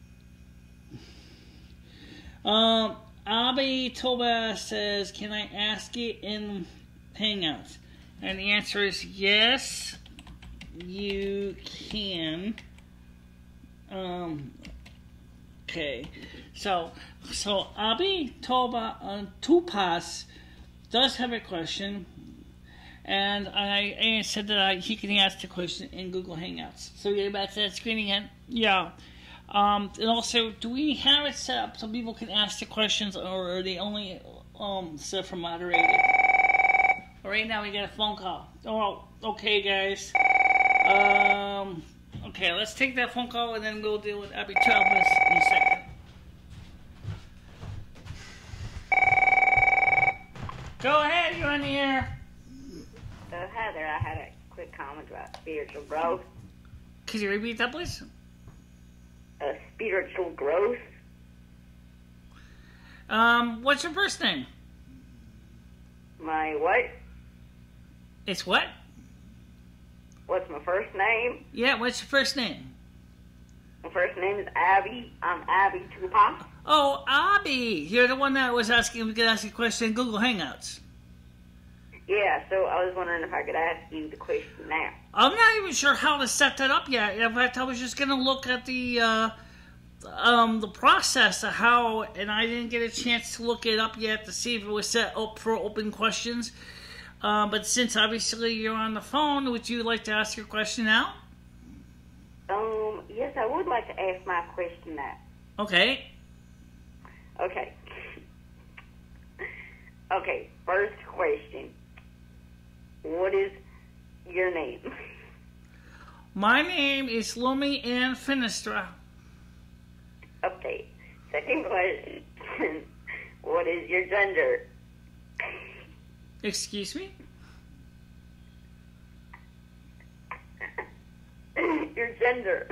Um, Abi Toba says, can I ask it in Hangouts? And the answer is yes, you can. Um, okay. So, so Abi Toba uh, Tupas does have a question. And I, I said that I, he can ask the question in Google Hangouts. So we get back to that screen again. Yeah. Um, and also, do we have it set up so people can ask the questions, or are they only um, set for moderated? Right now, we got a phone call. Oh, okay, guys. Um, okay, let's take that phone call, and then we'll deal with Abby Chavez in a second. Go ahead, you're on the air. So, Heather, I had a quick comment about spiritual growth. Could you repeat that, please? Uh, spiritual growth. Um, what's your first name? My what? It's what? What's my first name? Yeah, what's your first name? My first name is Abby. I'm Abby Tupac. Oh, Abby! You're the one that was asking if we could ask you a question in Google Hangouts. Yeah, so I was wondering if I could ask you the question now. I'm not even sure how to set that up yet. In fact, I was just going to look at the uh, um, the process of how, and I didn't get a chance to look it up yet to see if it was set up for open questions. Uh, but since obviously you're on the phone, would you like to ask your question now? Um, yes, I would like to ask my question now. Okay. Okay. Okay, first question. What is your name? My name is Lumi and Finestra. Okay. Second question. What is your gender? Excuse me? Your gender.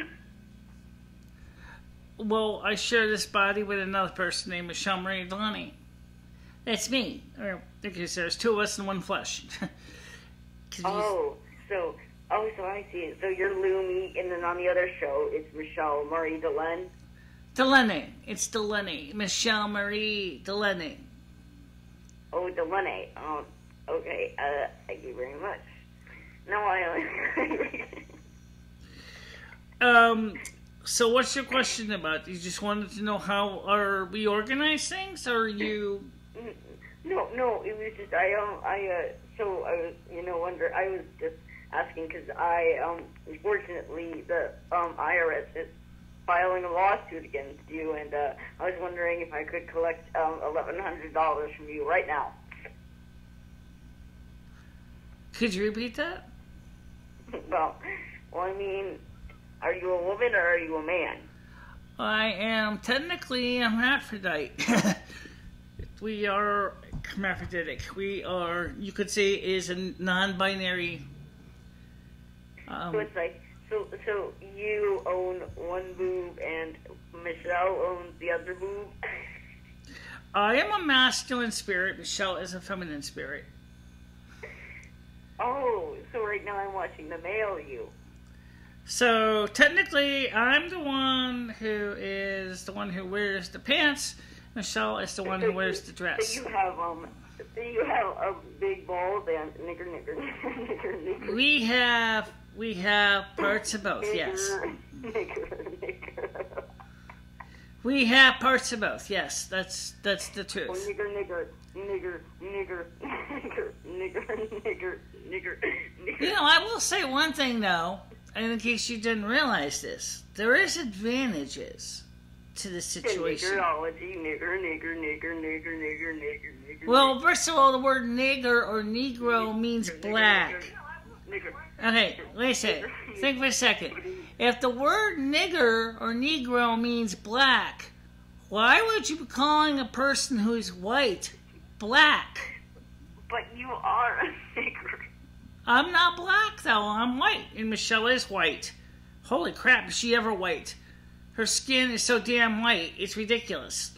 Well, I share this body with another person named Michele Marie Delaney. That's me. Or, because there's two of us in one flesh. Oh, so oh, so I see it. So you're Lumi, and then on the other show, it's Michele Marie Delaney. Delaney. It's Delaney. Michele Marie Delaney. Oh, Delaney. Oh, okay. Uh, thank you very much. No, I. um. So, what's your question about? You just wanted to know how are we organize things, or you? No, no. It was just I um I uh so I was you know wonder I was just asking because I um unfortunately the um I R S is filing a lawsuit against you, and uh, I was wondering if I could collect um eleven hundred dollars from you right now. Could you repeat that? Well, well, I mean, are you a woman or are you a man? I am technically a hermaphrodite. We are hermaphroditic. We are, you could say, is a non-binary. Um, so it's like, so so you own one boob and Michelle owns the other boob? I am a masculine spirit. Michelle is a feminine spirit. Oh, so right now I'm watching the male you. So technically, I'm the one who is the one who wears the pants. Michelle is the one so who you, wears the dress. So you have um, so you have a big balls and nigger, nigger, nigger, nigger. We have we have parts of both. Nigger, yes. Nigger, nigger. We have parts of both. Yes, that's that's the truth. Oh, nigger, nigger, nigger, nigger, nigger, nigger, nigger, nigger, nigger. You know, I will say one thing though, and in case you didn't realize this, there is advantages to the situation. Niggerology, nigger, nigger, nigger, nigger, nigger, nigger, nigger. Well, first of all, the word nigger or negro means black. Nigger. Okay, wait a second. Think for a second. If the word nigger or negro means black, why would you be calling a person who's white black? But you are a nigger. I'm not black, though. I'm white. And Michelle is white. Holy crap, is she ever white? Her skin is so damn white, it's ridiculous.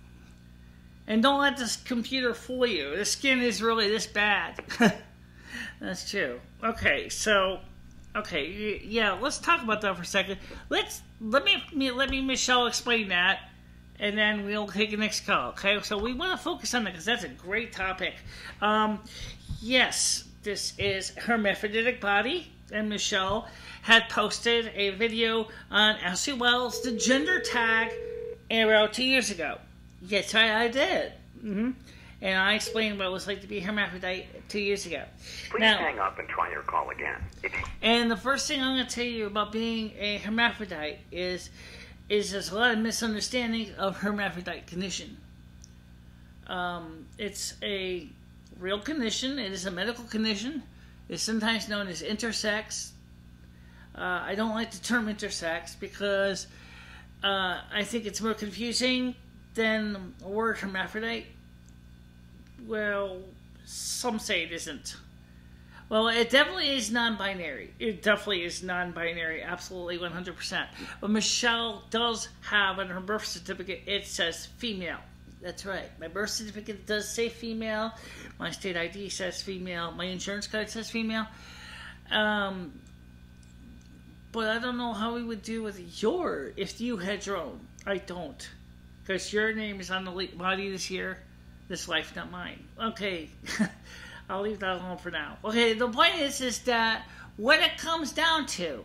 And don't let this computer fool you. The skin is really this bad. That's true. Okay, so, okay, yeah, let's talk about that for a second. Let's, let me, me let me, Michelle, explain that, and then we'll take the next call, okay? So we want to focus on that, because that's a great topic. Um, yes, this is hermaphroditic body, and Michelle had posted a video on Ashley Wells, the gender tag, about two years ago. Yes, I, I did. Mm-hmm. And I explained what it was like to be hermaphrodite two years ago. Please now, hang up and try your call again. It's... And the first thing I'm going to tell you about being a hermaphrodite is, is there's a lot of misunderstanding of hermaphrodite condition. Um, it's a real condition. It is a medical condition. It's sometimes known as intersex. Uh, I don't like the term intersex because uh, I think it's more confusing than the word hermaphrodite. Well, some say it isn't. Well, it definitely is non-binary. It definitely is non-binary, absolutely one hundred percent. But Michelle does have on her birth certificate, it says female. That's right. My birth certificate does say female. My state I D says female. My insurance card says female. Um, but I don't know how we would do with your, if you had your own. I don't. Because your name is on the body this year. This life, not mine. Okay. I'll leave that alone for now. Okay, the point is, is that what it comes down to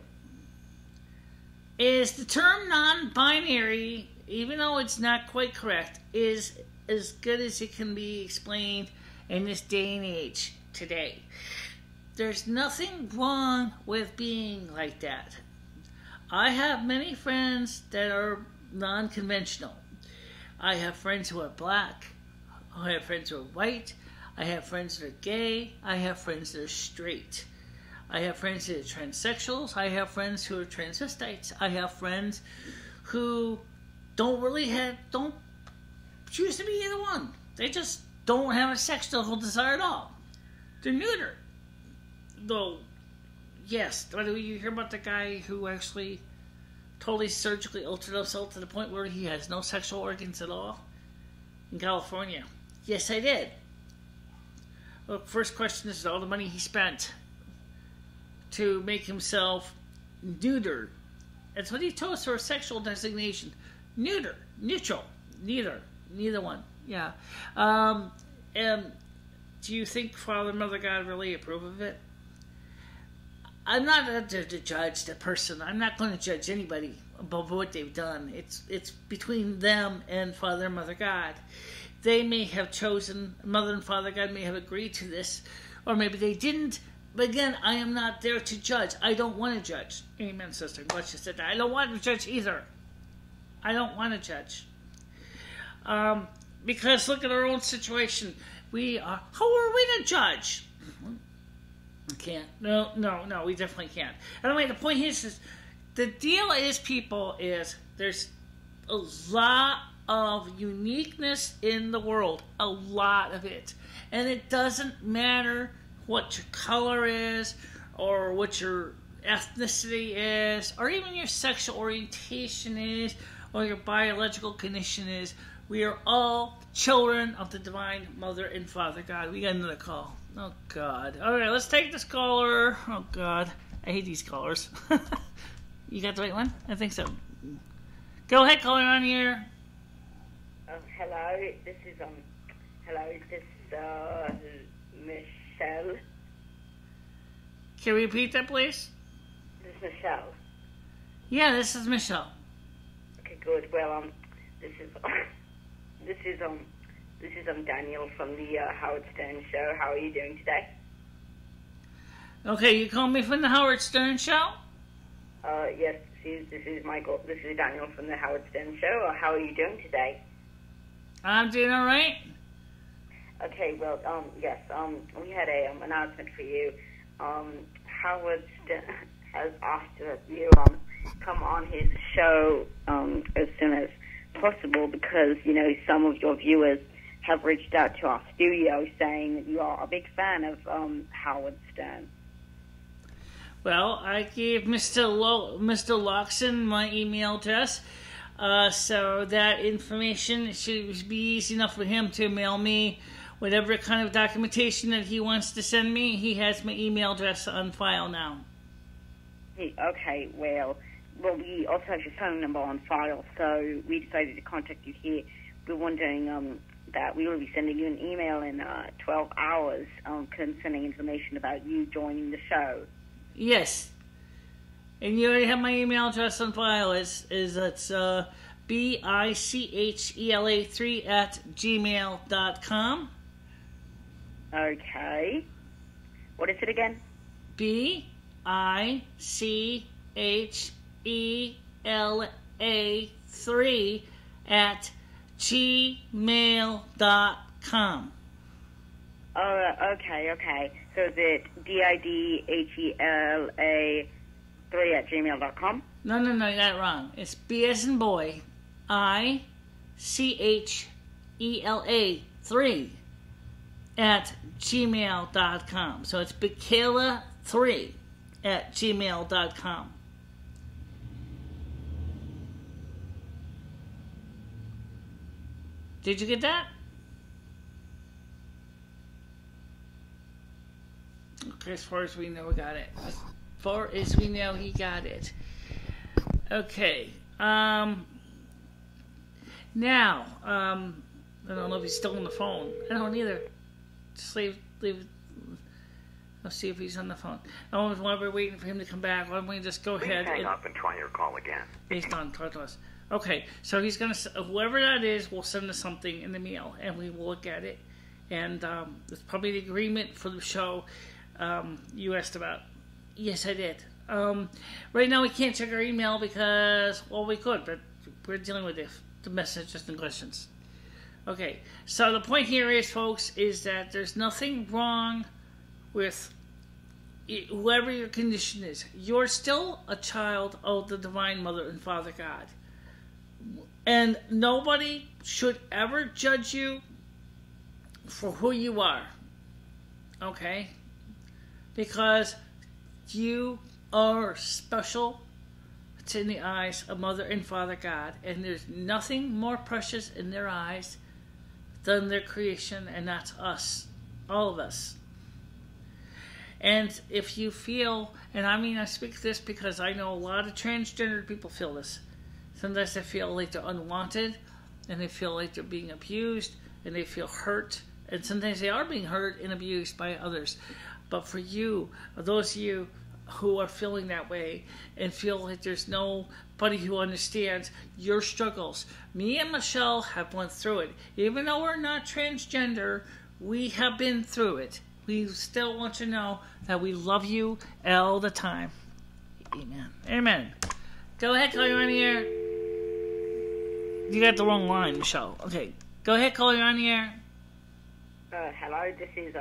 is the term non-binary, even though it's not quite correct, is as good as it can be explained in this day and age today. There's nothing wrong with being like that. I have many friends that are non-conventional. I have friends who are black. I have friends who are white. I have friends that are gay. I have friends that are straight. I have friends that are transsexuals. I have friends who are transvestites. I have friends who don't really have, don't choose to be either one. They just don't have a sexual desire at all. They're neuter. Though, yes, do you hear about the guy who actually totally surgically altered himself to the point where he has no sexual organs at all? In California. Yes, I did. Look, first question is all the money he spent to make himself neuter. That's what he told us for a sexual designation. Neuter. Neutral. Neither. Neither one. Yeah. Um, and do you think Father, Mother, God really approve of it? I'm not there to judge the person. I'm not going to judge anybody about what they've done. It's it's between them and Father, Mother, God. They may have chosen, Mother and Father God may have agreed to this, or maybe they didn't. But again, I am not there to judge. I don't want to judge. Amen, sister. Let's just say that. I don't want to judge either. I don't want to judge. Um, because look at our own situation. We are, how are we to judge? Can't. No, no, no, we definitely can't. Anyway, the point is, is the deal is, people, is there's a lot of uniqueness in the world. A lot of it. And it doesn't matter what your color is, or what your ethnicity is, or even your sexual orientation is, or your biological condition is. We are all children of the Divine Mother and Father God. We got another call. Oh, God. All right, let's take this caller. Oh, God. I hate these callers. You got the right one? I think so. Go ahead, caller, on here. Oh, hello. This is, um, hello. This is, uh, Michelle. Can you repeat that, please? This is Michelle. Yeah, this is Michelle. Okay, good. Well, um, this is, this is, um, this is, um, Daniel from the, uh, Howard Stern Show. How are you doing today? Okay, you call me from the Howard Stern Show? Uh, yes, this is, this is Michael. This is Daniel from the Howard Stern Show. Uh, how are you doing today? I'm doing all right. Okay, well, um, yes, um, we had a um, announcement for you. Um, Howard Stern has asked that you um come on his show um as soon as possible because you know some of your viewers have reached out to our studio saying that you are a big fan of um Howard Stern. Well, I gave Mister Lo- Mister Loxon my email address, uh, so that information should be easy enough for him to mail me whatever kind of documentation that he wants to send me. He has my email address on file now. Hey, okay, well, well, we also have your phone number on file, so we decided to contact you here. We're wondering um, that we will be sending you an email in uh, twelve hours um, concerning information about you joining the show. Yes. And you already have my email address on file. Is is it's uh, B I C H E L A three at gmail dot com. Okay. What is it again? B I C H E L A three at gmail dot com. Oh, okay, okay. So is it D I D H E L A three at gmail dot com? No, no, no, you got it wrong. It's B as in boy, I C H E L A three at gmail dot com. So it's Bicala three at gmail dot com. Did you get that? Okay, as far as we know, we got it. As far as we know, he got it. Okay. Um. Now, um, I don't know if he's still on the phone. I don't either. Just leave, leave. Let's see if he's on the phone. Oh, while we're waiting for him to come back, why don't we just go Please ahead hang and up and try your call again. he's done. Talk to us. Okay, so he's gonna. Whoever that is will send us something in the mail, and we will look at it. And um, it's probably the agreement for the show. Um, you asked about. Yes, I did. Um, right now we can't check our email because, well, we could, but we're dealing with the, the messages and questions. Okay, so the point here is, folks, is that there's nothing wrong with whoever your condition is. You're still a child of the Divine Mother and Father God. And nobody should ever judge you for who you are. Okay? Because you are special in the eyes of Mother and Father God, and there's nothing more precious in their eyes than their creation, and that's us, all of us. And if you feel, and I mean I speak this because I know a lot of transgender people feel this. Sometimes they feel like they're unwanted, and they feel like they're being abused, and they feel hurt, and sometimes they are being hurt and abused by others. But for you, those of you who are feeling that way and feel like there's nobody who understands your struggles, me and Michelle have went through it. Even though we're not transgender, we have been through it. We still want you to know that we love you all the time. Amen. Amen. Go ahead, call you on the air. You got the wrong line, Michelle. Okay, go ahead, call you on the air. Uh, hello, this is um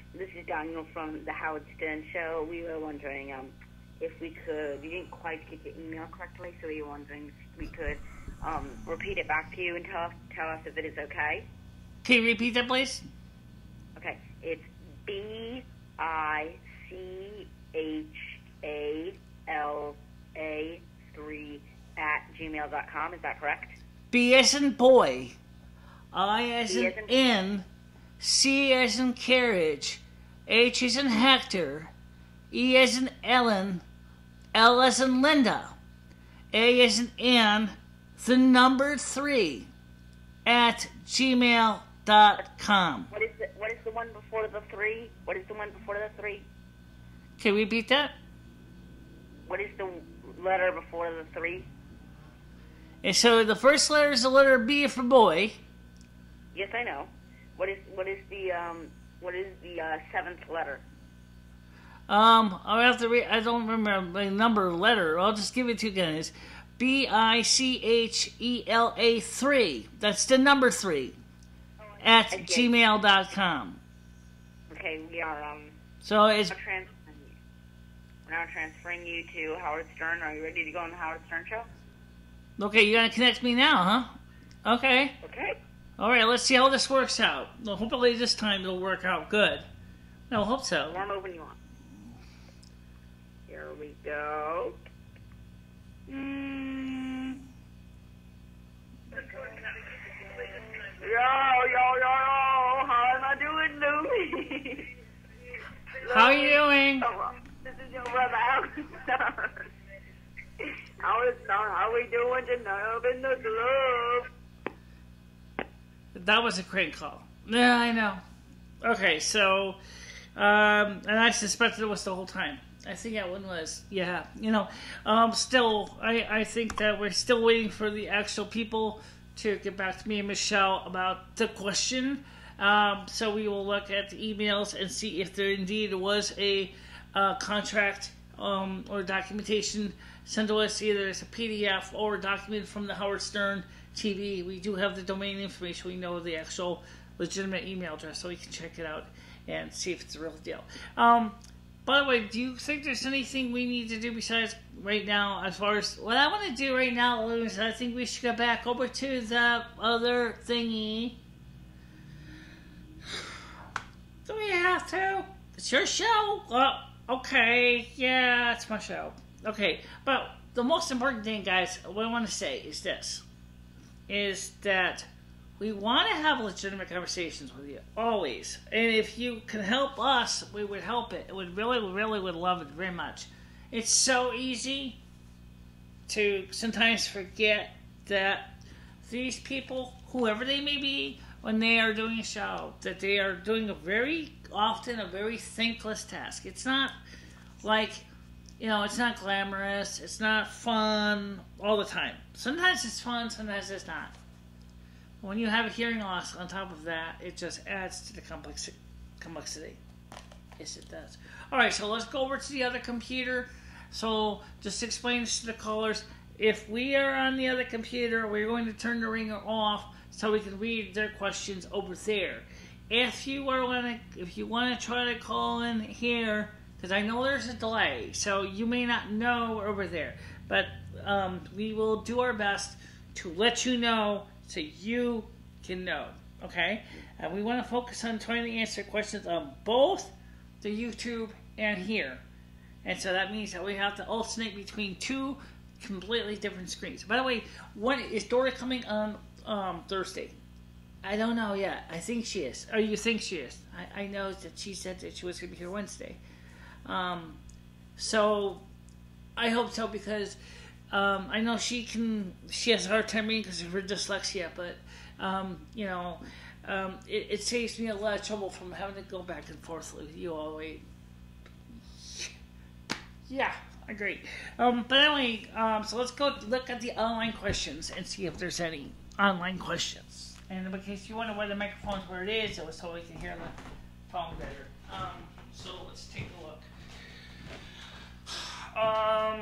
this is Daniel from the Howard Stern Show. We were wondering um, if we could, we didn't quite get your email correctly, so we were wondering if we could um, repeat it back to you and tell, tell us if it is okay. Can you repeat that, please? Okay, it's B I C H A L A three at gmail dot com. Is that correct? B as in boy, I as B in as in- in, C as in carriage, H as in Hector, E as in Ellen, L as in Linda, A as in Ann, the number three, at gmail dot com. What is the What is the one before the three? What is the one before the three? Can you repeat that? What is the letter before the three? And so the first letter is the letter B for boy. Yes, I know. What is What is the um What is the uh, seventh letter? Um, I'll have to read. I don't remember the number letter. I'll just give it to you again. It's B I C H E L A three. That's the number three. At Okay. gmail dot com. Okay, we are um. So it's Now transferring you. We're now transferring you to Howard Stern. Are you ready to go on the Howard Stern show? okay. You gotta connect me now, huh? Okay. Okay. All right. Let's see how this works out. Well, hopefully this time it'll work out good. I hope so. Warm over when you want. Here we go. Mm. Yo, yo, yo, yo. How am I doing, Lumi? How you doing? This is your brother, Howard Stern. Howard Stern, how we doing tonight up in the club? That was a crank call. Yeah, I know. Okay, so, um, and I suspected it was the whole time. I think that one was. Yeah, you know. Um, still, I, I think that we're still waiting for the actual people to get back to me and Michelle about the question. Um, so we will look at the emails and see if there indeed was a uh, contract um, or documentation sent to us either as a P D F or a document from the Howard Stern T V. We do have the domain information. We know the actual legitimate email address, so we can check it out and see if it's a real deal. Um, by the way, do you think there's anything we need to do besides right now as far as what I want to do right now is I think we should go back over to the other thingy. Do we have to? It's your show. Uh, okay, yeah, it's my show. Okay, but the most important thing, guys, what I want to say is this, is that we want to have legitimate conversations with you, always. And if you can help us, we would help it. It would really, really would love it very much. It's so easy to sometimes forget that these people, whoever they may be, when they are doing a show, that they are doing a very often a very thankless task. It's not like, you know, it's not glamorous, it's not fun all the time. Sometimes it's fun, sometimes it's not. When you have a hearing loss on top of that, it just adds to the complex complexity. Yes, it does. All right, so let's go over to the other computer. So just explain this to the callers. If we are on the other computer, we're going to turn the ringer off so we can read their questions over there. If you are wanna, if you want to try to call in here, because I know there's a delay, so you may not know we're over there, but um, we will do our best to let you know so you can know. Okay, and we want to focus on trying to answer questions on both the YouTube and here, and so that means that we have to alternate between two completely different screens. By the way, when is Dora coming on um, Thursday? I don't know yet. I think she is. Or you think she is. I, I know that she said that she was going to be here Wednesday. Um, so I hope so because um, I know she can. She has a hard time reading because of her dyslexia. But um, you know, um, it, it saves me a lot of trouble from having to go back and forth with you all the way. Yeah, I agree. Um, but anyway, um, so let's go look at the online questions and see if there's any online questions. And in case you wonder why the microphone's where it is, it was so we can hear the phone better. Um, so let's take a look. Um,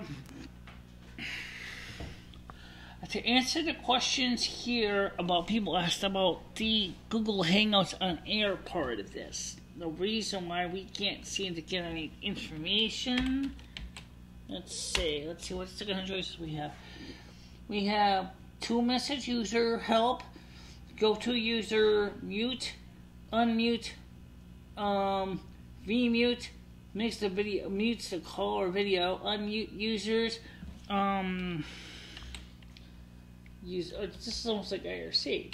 to answer the questions here about people asked about the Google Hangouts on Air part of this. the reason why we can't seem to get any information. Let's see. Let's see what's the kind of choices we have. We have to message user, help, go to user, mute, unmute, um, remute, makes the video, mutes the call or video, unmute users, um, use, oh, this is almost like I R C.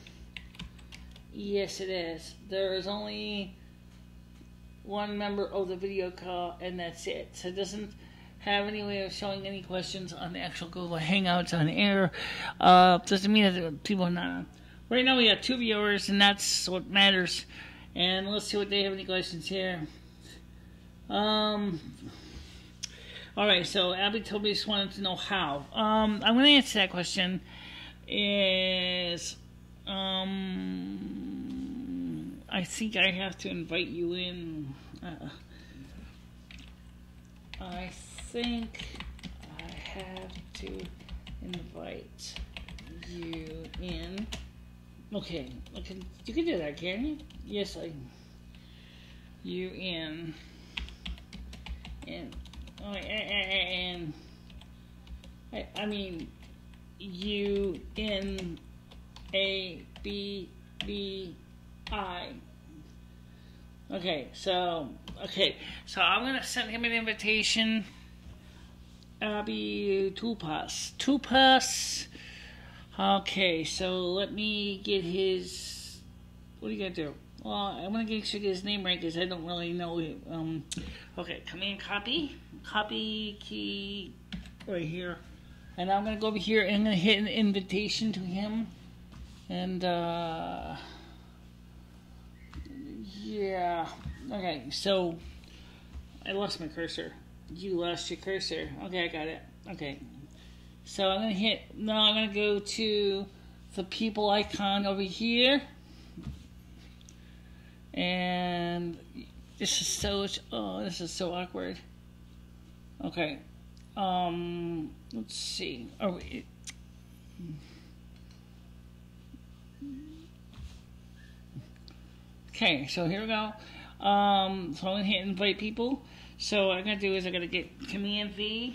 Yes, it is. There is only one member of the video call, and that's it. So it doesn't have any way of showing any questions on the actual Google Hangouts on air. Uh, doesn't mean that people are not on. Right now we have two viewers, and that's what matters. And let's see what they have any questions here. Um. All right, so Abby told me just wanted to know how. Um, I'm going to answer that question. Is um, I think I have to invite you in. Uh, I think I have to invite you in. Okay, okay, you can do that, can you? Yes, I. You in. And. Oh, and. I, I mean, U N A B B I. Okay, so okay, so I'm gonna send him an invitation. Abby Tupas. Tupas. Okay, so let me get his. What are you gonna do? Well, I'm gonna make sure I get his name right because I don't really know him. Um, okay, command copy, copy key right here, and I'm gonna go over here and I'm gonna hit an invitation to him, and uh, yeah, okay. So I lost my cursor. You lost your cursor. Okay, I got it. Okay, so I'm gonna hit. Now I'm gonna go to the people icon over here. And this is so, oh, this is so awkward. Okay. Um, let's see. Oh, it, okay, so here we go. Um, so I'm going to hit invite people. So what I'm going to do is I'm going to get Command V.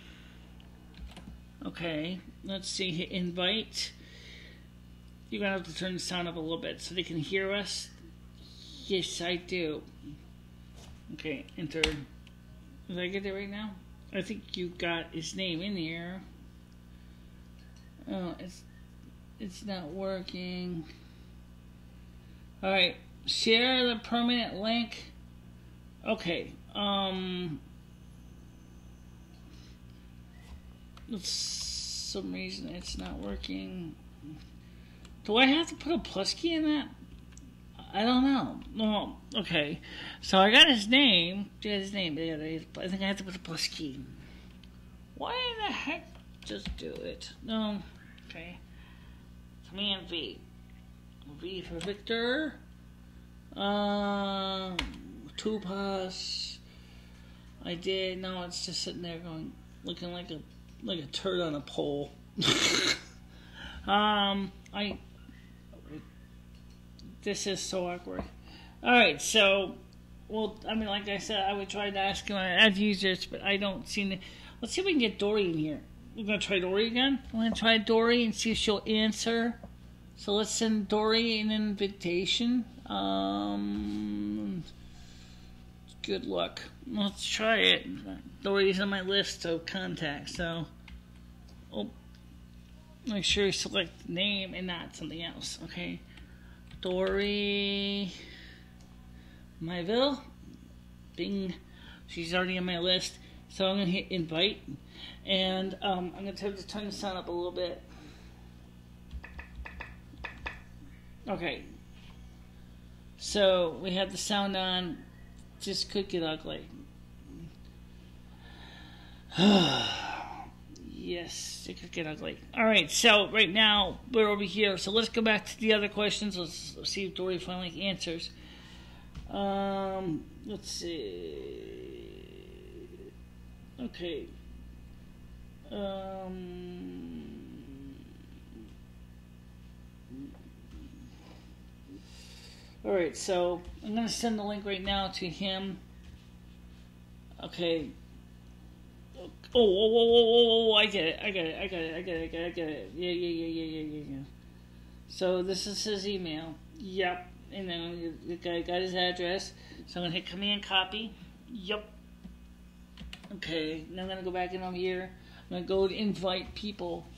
Okay, let's see, hit invite. You're going to have to turn the sound up a little bit so they can hear us. Yes, I do. Okay, enter. Did I get it right now? I think you got his name in here. Oh, it's it's not working. All right, share the permanent link. Okay. Um. For some reason it's not working. Do I have to put a plus key in that? I don't know. No, okay. So I got his name. Yeah, his name. Yeah, I think I have to put a plus key. Why in the heck just do it? No. Okay. Command V. V for Victor. Um, Tupas. I did. No, it's just sitting there going, looking like a like a turd on a pole. um, I. This is so awkward. Alright, so, well, I mean, like I said, I would try to ask him as users, but I don't see any. Let's see if we can get Dory in here. We're going to try Dory again. We're going to try Dory and see if she'll answer. So let's send Dory an invitation. Um, good luck. Let's try it. Dory's on my list of contacts, so. Oh, make sure you select name and not something else, okay? Dory Myville. Bing. She's already on my list. So I'm going to hit invite. And um, I'm going to have to turn the sound up a little bit. Okay. So we have the sound on. Just could get ugly. Yes, it could get ugly. Alright, so right now we're over here. So let's go back to the other questions. Let's, let's see if Dory finally answers. Um, let's see. Okay. Um. Alright, so I'm going to send the link right now to him. Okay. Oh, oh, oh, oh, oh, oh, I get it, I get it, I get it, I get it, I get it, I get it. Yeah, yeah, yeah, yeah, yeah, yeah, yeah. So this is his email. Yep. And then the guy got his address. So I'm going to hit Command Copy. Yep. Okay, now I'm going to go back in over here. I'm going to go to invite people.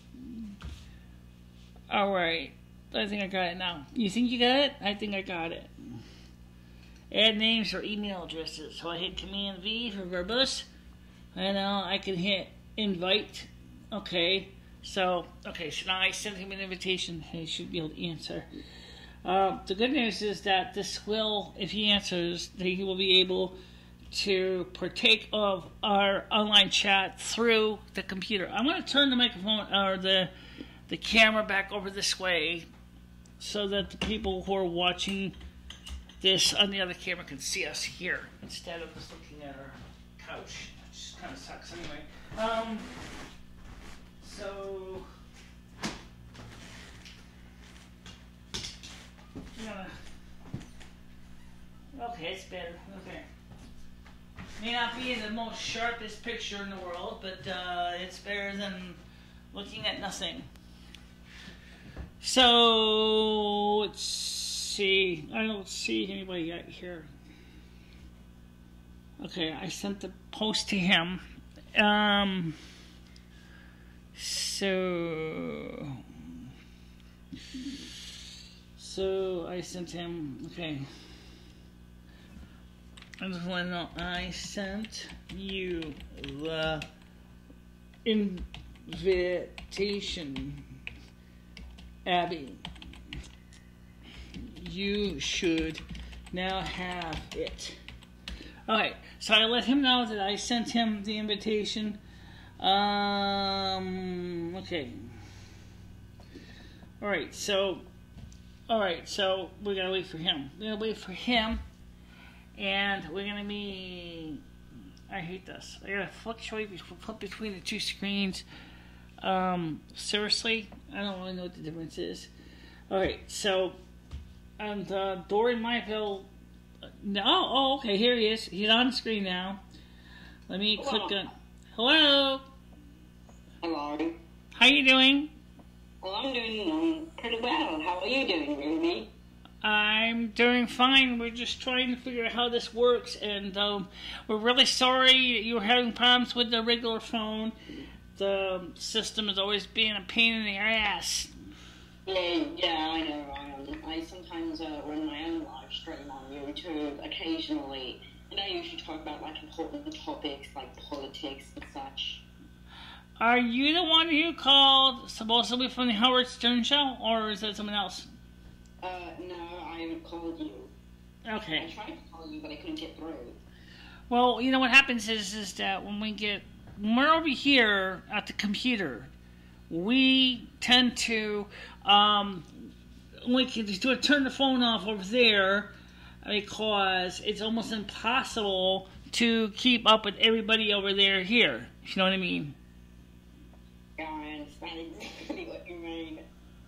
Alright. I think I got it now. You think you got it? I think I got it. Add names or email addresses. So I hit Command V for verbose. And now I can hit invite. Okay. So, okay, so now I sent him an invitation. He should be able to answer. Uh, the good news is that this will, if he answers, that he will be able to partake of our online chat through the computer. I'm going to turn the microphone or the the camera back over this way so that the people who are watching this on the other camera can see us here instead of us looking at our couch, which kind of sucks anyway. Um, so, yeah. Okay, it's better. Okay. May not be the most sharpest picture in the world, but uh, it's better than looking at nothing. So, let's see. I don't see anybody yet here. Okay, I sent the post to him. Um, so, so I sent him, okay. I just want to know, I sent you the invitation, Abby. You should now have it. Alright, so I let him know that I sent him the invitation. Um, okay. Alright, so, alright, so we gotta wait for him. We gotta wait for him. And we're gonna be. I hate this. I gotta fluctuate, flip between the two screens. Um, seriously, I don't really know what the difference is. Alright, so. And uh, Dorian Myville. No, oh, okay, here he is. He's on the screen now. Let me Hello. click on. Hello. Hello. How you doing? Well, I'm doing um, pretty well. How are you doing, Ruby? I'm doing fine. We're just trying to figure out how this works, and um, we're really sorry that you were having problems with the regular phone. The system is always being a pain in the ass. Yeah, yeah, I know. I, um, I sometimes uh, run my own live stream on YouTube occasionally, and I usually talk about like important topics like politics and such. Are you the one who called supposedly from the Howard Stern show, or is that someone else? Uh, no, I haven't called you. Okay. I tried to call you, but I couldn't get through. Well, you know what happens is is that when we get when we're over here at the computer, we tend to um, we can just do a, turn the phone off over there because it's almost impossible to keep up with everybody over there here. If you know what I mean. Yeah, I understand exactly what you mean.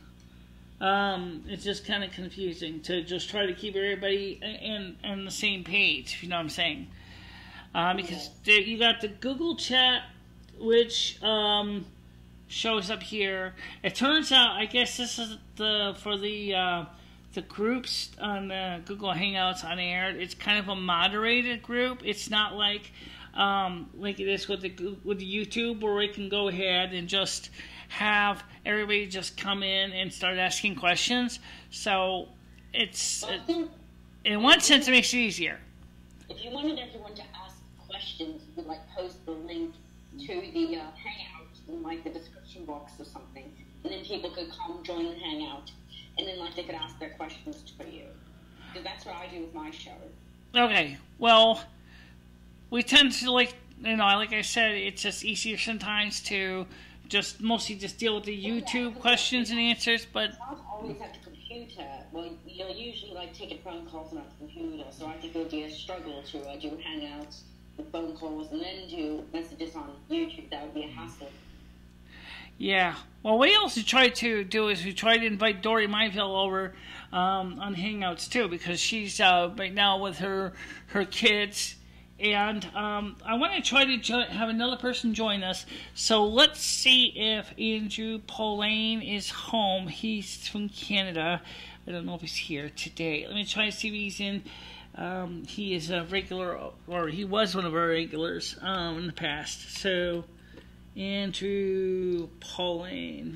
Um, it's just kind of confusing to just try to keep everybody in on the same page, if you know what I'm saying. Uh, because yeah. the, you got the Google Chat, which um, shows up here. It turns out, I guess this is the for the uh, the groups on the Google Hangouts on air. It's kind of a moderated group. It's not like um, like it is with the with the YouTube, where we can go ahead and just have everybody just come in and start asking questions. So it's it, in one sense it makes it easier. If you wanted everyone to ask questions, you could like post the link to the uh, hangout in like the description box or something, and then people could come join the hangout, and then like they could ask their questions to you. Because that's what I do with my show. Okay, well, we tend to like you know like I said, it's just easier sometimes to just mostly just deal with the YouTube yeah, questions and answers, but not always at the computer. Well, you'll usually like taking phone calls on the computer, so I think it would be a struggle to uh, do hangouts with phone calls and then do messages on YouTube. That would be a hassle. Yeah. Well, what we also try to do is we try to invite Dory Myville over um, on Hangouts too, because she's uh, right now with her her kids, and um, I want to try to jo- have another person join us. So let's see if Andrew Pauline is home. He's from Canada. I don't know if he's here today. Let me try to see if he's in. Um, he is a regular, or he was one of our regulars um, in the past. So. Andrew Pauline.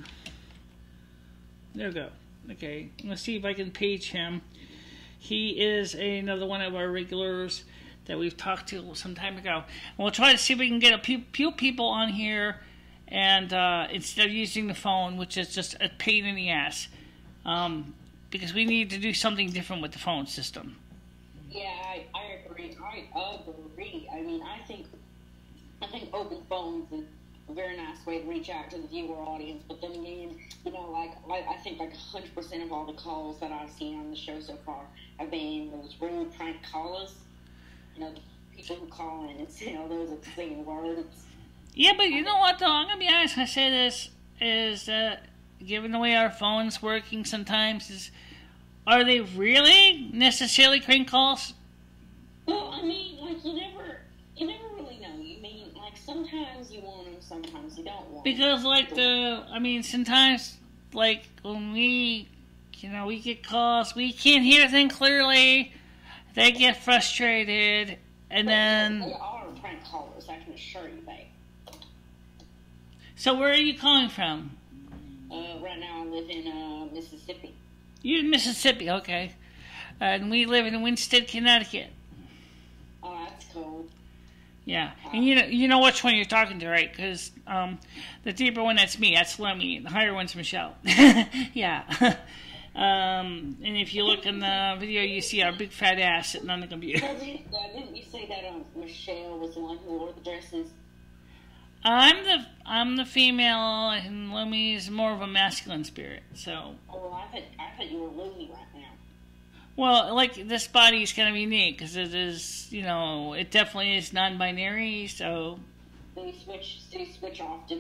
There we go. Okay, let's see if I can page him. He is another one of our regulars that we've talked to some time ago. And we'll try to see if we can get a few people on here, and uh, instead of using the phone, which is just a pain in the ass, um, because we need to do something different with the phone system. Yeah, I, I agree. I agree. I mean, I think I think open phones is a very nice way to reach out to the viewer audience, but then again, you know, like, I, I think like one hundred percent of all the calls that I've seen on the show so far have been those rude prank callers, you know, the people who call in and say all those obscene words. Yeah, but you know what, though, I'm going to be honest, I say this, is that given the way our phone's working sometimes, is, are they really necessarily prank calls? Well, I mean, like, you never, you never really know. You mean, like, sometimes you want them, sometimes you don't want them. Because, like, the, I mean, sometimes, like, when we, you know, we get calls, we can't hear things clearly, they get frustrated, and but then... They are prank callers, I can assure you, babe. So where are you calling from? Uh, right now I live in, uh, Mississippi. You're in Mississippi, okay. Uh, and we live in Winsted, Connecticut. Oh, that's cool. Yeah, and you know you know which one you're talking to, right? Because um, the deeper one, that's me. That's Lumi. The higher one's Michelle. Yeah. um, and if you look in the video, you see our big fat ass sitting on the computer. Well, didn't, uh, didn't you say that um, Michelle was the one who wore the dresses? I'm the I'm the female, and Lumi is more of a masculine spirit. So. Oh, well, I thought I thought you were Lumi right now. Well, like, this body is kind of unique, because it is, you know, it definitely is non-binary, so... Do you switch, do you switch often?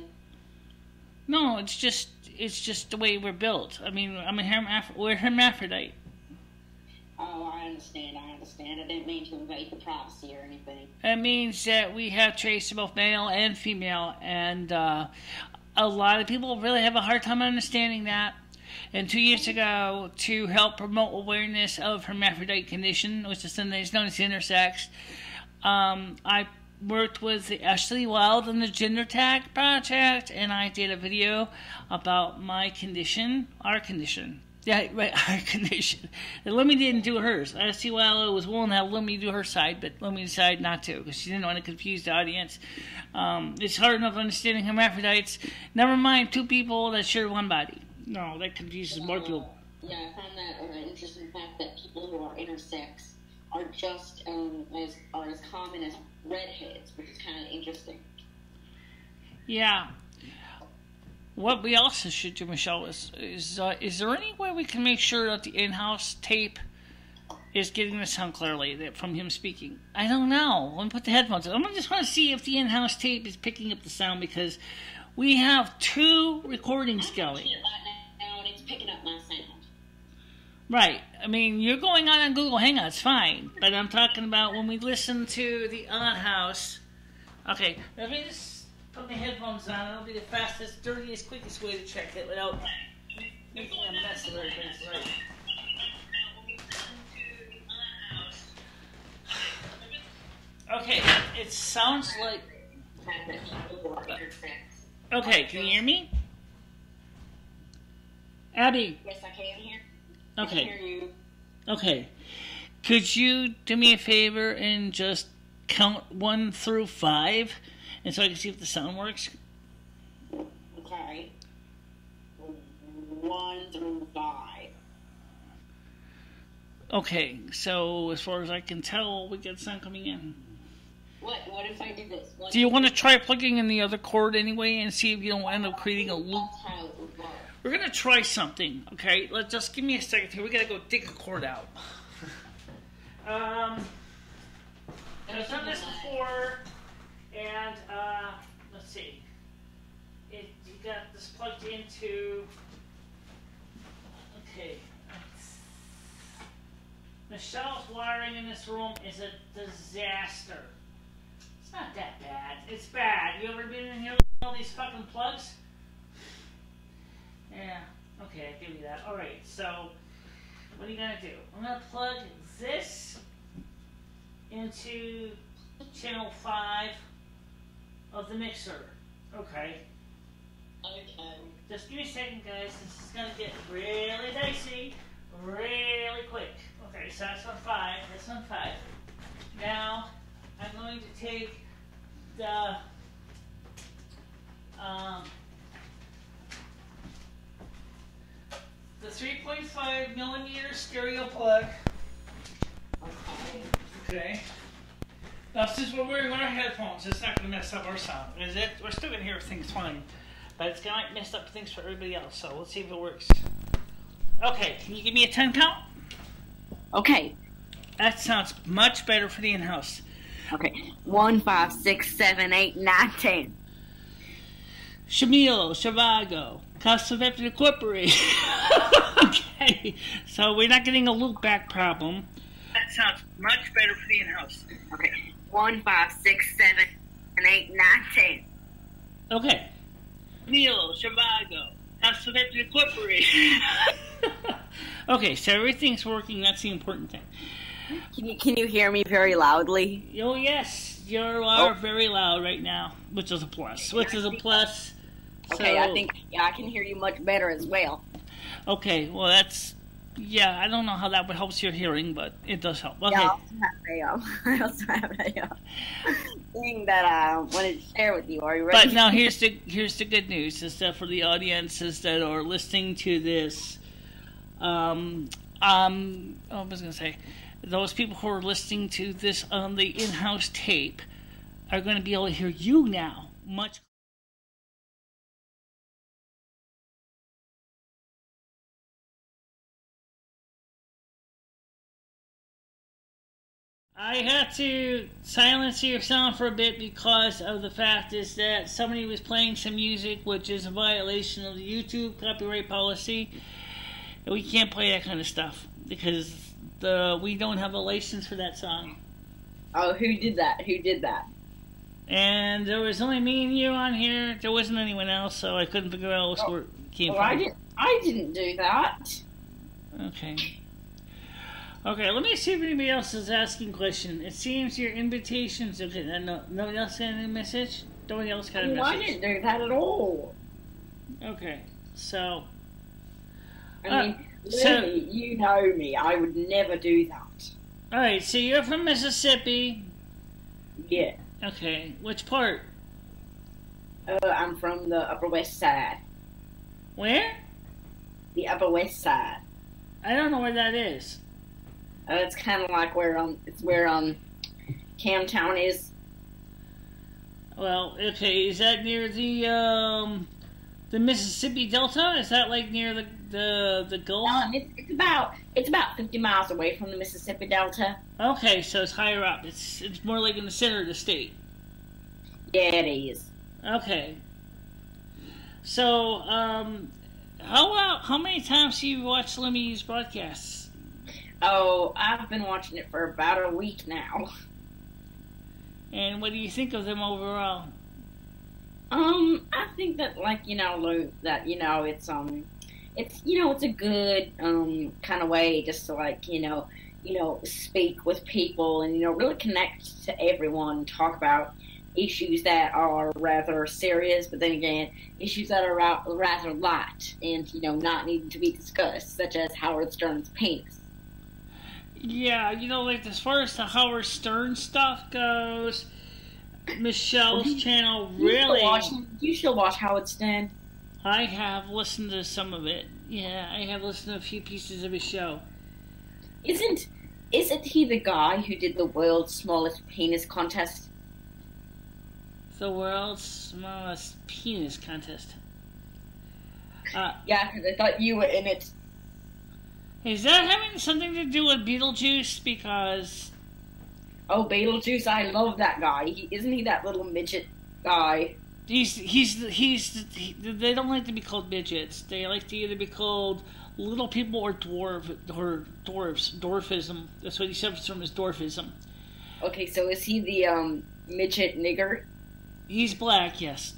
No, it's just, it's just the way we're built. I mean, I'm a hermaph- we're hermaphrodite. Oh, I understand, I understand. I didn't mean to invade the privacy or anything. That means that we have traits of both male and female, and uh, a lot of people really have a hard time understanding that. And two years ago, to help promote awareness of hermaphrodite condition, which is something that's known as intersex, um, I worked with Ashley Wild on the Gender Tag Project, and I did a video about my condition, our condition. Yeah, right, our condition. And Lumi didn't do hers. Ashley Wild was willing to have Lumi do her side, but Lumi decided not to, because she didn't want to confuse the audience. Um, it's hard enough understanding hermaphrodites. Never mind two people that share one body. No, that confuses more people. Uh, yeah, I found that uh, an interesting fact that people who are intersex are just um, as are as common as redheads, which is kind of interesting. Yeah. What we also should do, Michelle, is is uh, is there any way we can make sure that the in-house tape is getting the sound clearly that from him speaking? I don't know. Let me put the headphones on. I just want to see if the in-house tape is picking up the sound, because we have two recordings going. And it's picking up my sound. Right. I mean, you're going on on Google Hangouts, fine. But I'm talking about when we listen to the on-house. Okay, let me just put my headphones on. It'll be the fastest, dirtiest, quickest way to check it without making a mess of everything. Right. Okay, it sounds like... Okay, can you hear me? Abby. Yes, I can hear. Okay. I can hear you. Okay. Could you do me a favor and just count one through five, and so I can see if the sound works? Okay. One through five. Okay, so as far as I can tell, we get sound coming in. What? What if I do this? One, do you want to try plugging in the other cord anyway and see if you don't end up creating a loop? That's how it would work. We're gonna try something, okay? Let's just give me a second here. We gotta go dig a cord out. um, I've done this before, and uh, let's see. it, you got this plugged into. Okay. Michelle's wiring in this room is a disaster. It's not that bad. It's bad. You ever been in here with all these fucking plugs? Yeah. Okay, I give you that. Alright, so what are you gonna do? I'm gonna plug this into channel five of the mixer. Okay. Okay. Just give me a second, guys. This is gonna get really dicey, really quick. Okay, so that's on five. That's on five. Now I'm going to take the um, the three point five millimeter stereo plug. Okay. Okay. Now, since we're wearing our headphones, it's not going to mess up our sound, is it? We're still going to hear things fine, but it's going to mess up things for everybody else. So let's see if it works. Okay, can you give me a ten count? Okay. That sounds much better for the in-house. Okay. One, five, six, seven, eight, nine, ten. Shamil, Shavago, Cost-Effective Incorporated. Okay, so we're not getting a loop back problem. That sounds much better for the in-house. Okay. One, five, six, seven, eight, nine, ten. Okay. Neil, Shavago, Cost-Effective Incorporated. Okay, so everything's working. That's the important thing. Can you can you hear me very loudly? Oh yes, you are Oh. very loud right now, which is a plus. Which is a plus. Okay, so, I think yeah, I can hear you much better as well. Okay, well that's yeah. I don't know how that would help your hearing, but it does help. Okay. Yeah, I also have a, I also have a uh, thing that I wanted to share with you. Are you ready? But now here's the here's the good news: is that for the audiences that are listening to this, um, um, oh, I was gonna say, those people who are listening to this on the in-house tape are going to be able to hear you now much. I had to silence your sound for a bit because of the fact is that somebody was playing some music which is a violation of the YouTube copyright policy. And we can't play that kind of stuff because the we don't have a license for that song. Oh, who did that? Who did that? And there was only me and you on here. There wasn't anyone else, so I couldn't figure out Oh, where it came well, from. I didn't. I didn't do that. Okay. Okay, let me see if anybody else is asking a question. It seems your invitations... Okay, no, nobody else got any message? Nobody else got a Well, I message? didn't do that at all. Okay, so... I Uh, mean, so- really, you know me. I would never do that. Alright, so you're from Mississippi. Yeah. Okay, which part? Uh, I'm from the Upper West Side. Where? The Upper West Side. I don't know where that is. Uh, it's kind of like where um, it's where um, Camtown is. Well, okay, is that near the, um... the Mississippi Delta? Is that, like, near the, the, the Gulf? Um, it's, it's about it's about fifty miles away from the Mississippi Delta. Okay, so it's higher up. It's it's more like in the center of the state. Yeah, it is. Okay. So, um, how uh, how many times have you watched Lumi's broadcasts? Oh, I've been watching it for about a week now. And what do you think of them overall? Um, I think that, like, you know, Lou, that, you know, it's, um, it's, you know, it's a good, um, kind of way just to, like, you know, you know, speak with people and, you know, really connect to everyone, talk about issues that are rather serious, but then again, issues that are ra- rather light and, you know, not needing to be discussed, such as Howard Stern's penis. Yeah, you know, like, as far as the Howard Stern stuff goes, Michelle's channel You still really... watch, you still watch Howard Stern? I have listened to some of it. Yeah, I have listened to a few pieces of his show. Isn't, isn't he the guy who did the world's smallest penis contest? The world's smallest penis contest. Uh, Yeah, because I thought you were in it. is that having something to do with Beetlejuice? Because... Oh, Beetlejuice, I love that guy. He, isn't he that little midget guy? He's he's he's he, they don't like to be called midgets. They like to either be called little people or dwarf or dwarfs. Dwarfism. That's what he suffers from, is dwarfism. Okay, so is he the um midget nigger? He's black, yes.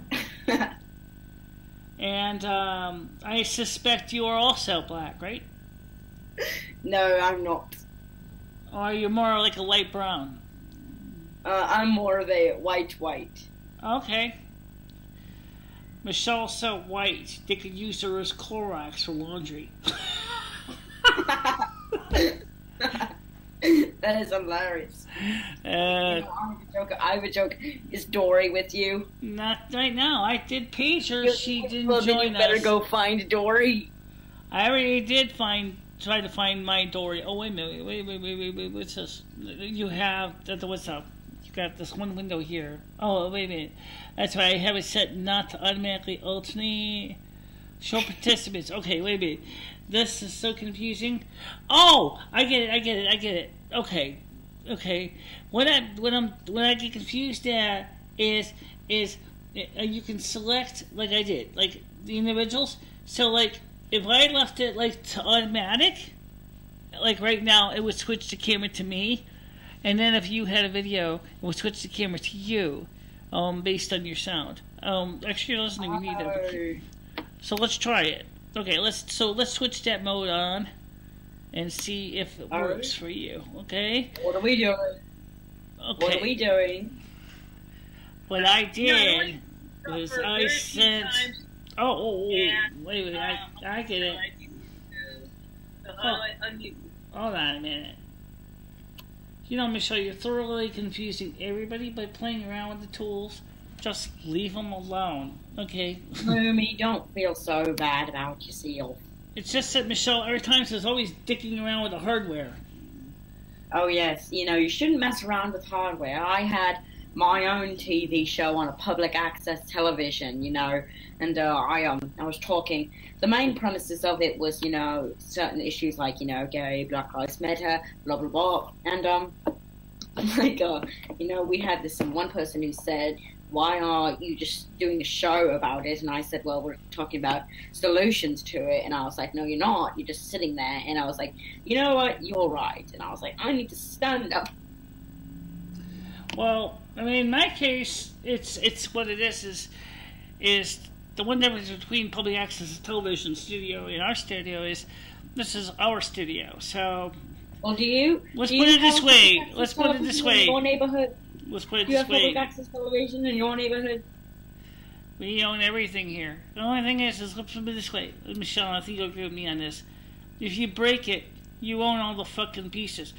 And um, I suspect you are also black, right? No, I'm not. Or you're more like a light brown? Uh, I'm more of a white white. Okay. Michelle's so white, they could use her as Clorox for laundry. That is hilarious. Uh, You know, I have a joke. I have a joke. Is Dory with you? Not right now. I did page her. You- She didn't well, then join you better us. go find Dory. I already did find, try to find my Dory. Oh, wait a minute. Wait, wait, wait, wait, wait. What's this? You have, what's up? You got this one window here. Oh, wait a minute. That's why I have it set not to automatically alternate. Show participants. Okay, wait a minute. This is so confusing. Oh, I get it. I get it. I get it. Okay, okay. What I what I'm what I get confused at is is uh, you can select like I did, like the individuals. So like if I left it like to automatic, like right now it would switch the camera to me, and then if you had a video, it would switch the camera to you, um, based on your sound. Um, actually, it doesn't even need that. So let's try it. Okay, let's so let's switch that mode on and see if it All works right. for you. Okay. What are we doing? Okay. What are we doing? What I did No, was for I very few sent. times, Oh, oh, oh, Yeah. wait, wait, I, um, I get it. I do, uh, so Oh. I unmute. Hold on a minute. You know, Michelle, you're thoroughly confusing everybody by playing around with the tools. Just leave them alone, okay? Lumi, don't feel so bad about yourself. It's just that Michelle, every time, she's always dicking around with the hardware. Oh yes, you know, you shouldn't mess around with hardware. I had my own T V show on a public access television, you know, and uh, I um I was talking. The main premises of it was, you know, certain issues like, you know, gay, Black Lives Matter, blah blah blah, and um like uh you know, we had this one person who said, why are you just doing a show about it? And I said, well, we're talking about solutions to it. And I was like, no, you're not. You're just sitting there. And I was like, you know what? You're right. And I was like, I need to stand up. Well, I mean, in my case, it's it's what it is is is the one difference between public access television studio and our studio is this is our studio. So Well, do you? let's do put you it this have way. public Let's access put it television this in way. your neighborhood? Let's put it Do you this have public way. access television in your neighborhood? We own everything here. The only thing is, is let's put it this way, Michelle. I think you'll agree with me on this. If you break it, you own all the fucking pieces.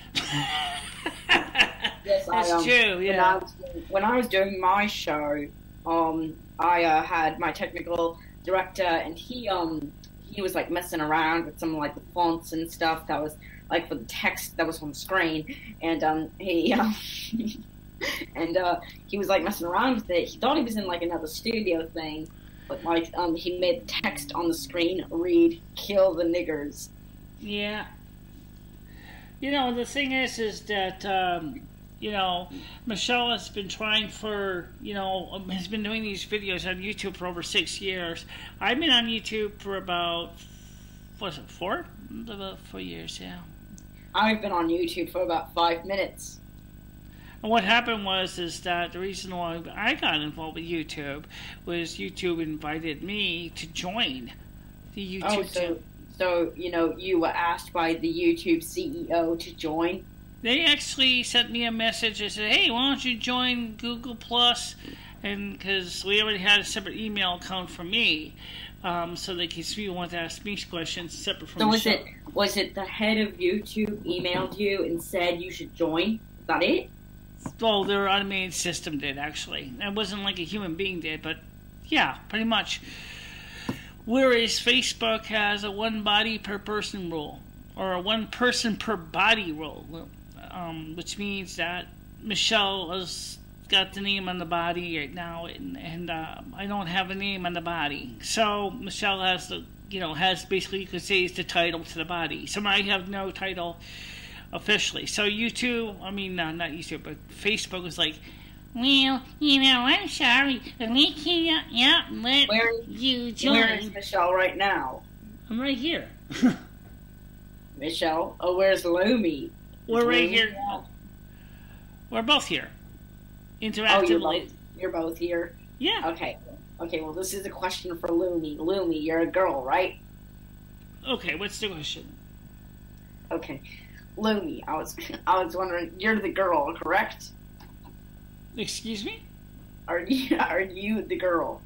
Yes, That's I, um, true. When Yeah. I, was, when I was doing my show, um, I uh, had my technical director, and he um he was like messing around with some like the fonts and stuff that was like for the text that was on the screen, and um he um, and uh he was like messing around with it. He thought he was in like another studio thing, but like um he made the text on the screen read "Kill the niggers." Yeah. You know, the thing is, is that, um, you know, Michelle has been trying for, you know, um, has been doing these videos on YouTube for over six years. I've been on YouTube for about, what was it, four? About four years, yeah. I've been on YouTube for about five minutes. And what happened was, is that the reason why I got involved with YouTube was YouTube invited me to join the YouTube Oh, so channel. so you know you were asked by the YouTube C E O to join. They actually sent me a message. They said, "Hey, why don't you join Google Plus?" And because we already had a separate email account for me, um, so they could see want to ask me questions separate from So the was show. it was it the head of YouTube emailed you and said you should join? Is that it? Well, their automated system did actually. It wasn't like a human being did, but yeah, pretty much. Whereas Facebook has a one body per person rule, or a one person per body rule, um, which means that Michelle has got the name on the body right now, and, and uh, I don't have a name on the body. So Michelle has the, you know, has basically, you could say, is the title to the body. So I have no title officially. So YouTube, I mean, uh, not YouTube, but Facebook was like, Well, you know, I'm sorry, but we can't yeah, let Where, you join. where is Michelle right now? I'm right here. Michelle? Oh, where's Lumi? We're Is right Lumi here. out? We're both here. Oh, you're Interactively. both, you're both here? Yeah. Okay. Okay, well, this is a question for Lumi. Lumi, you're a girl, right? Okay, what's the question? Okay. Lumi, I was I was wondering, you're the girl, correct? Excuse me? Are you are you the girl?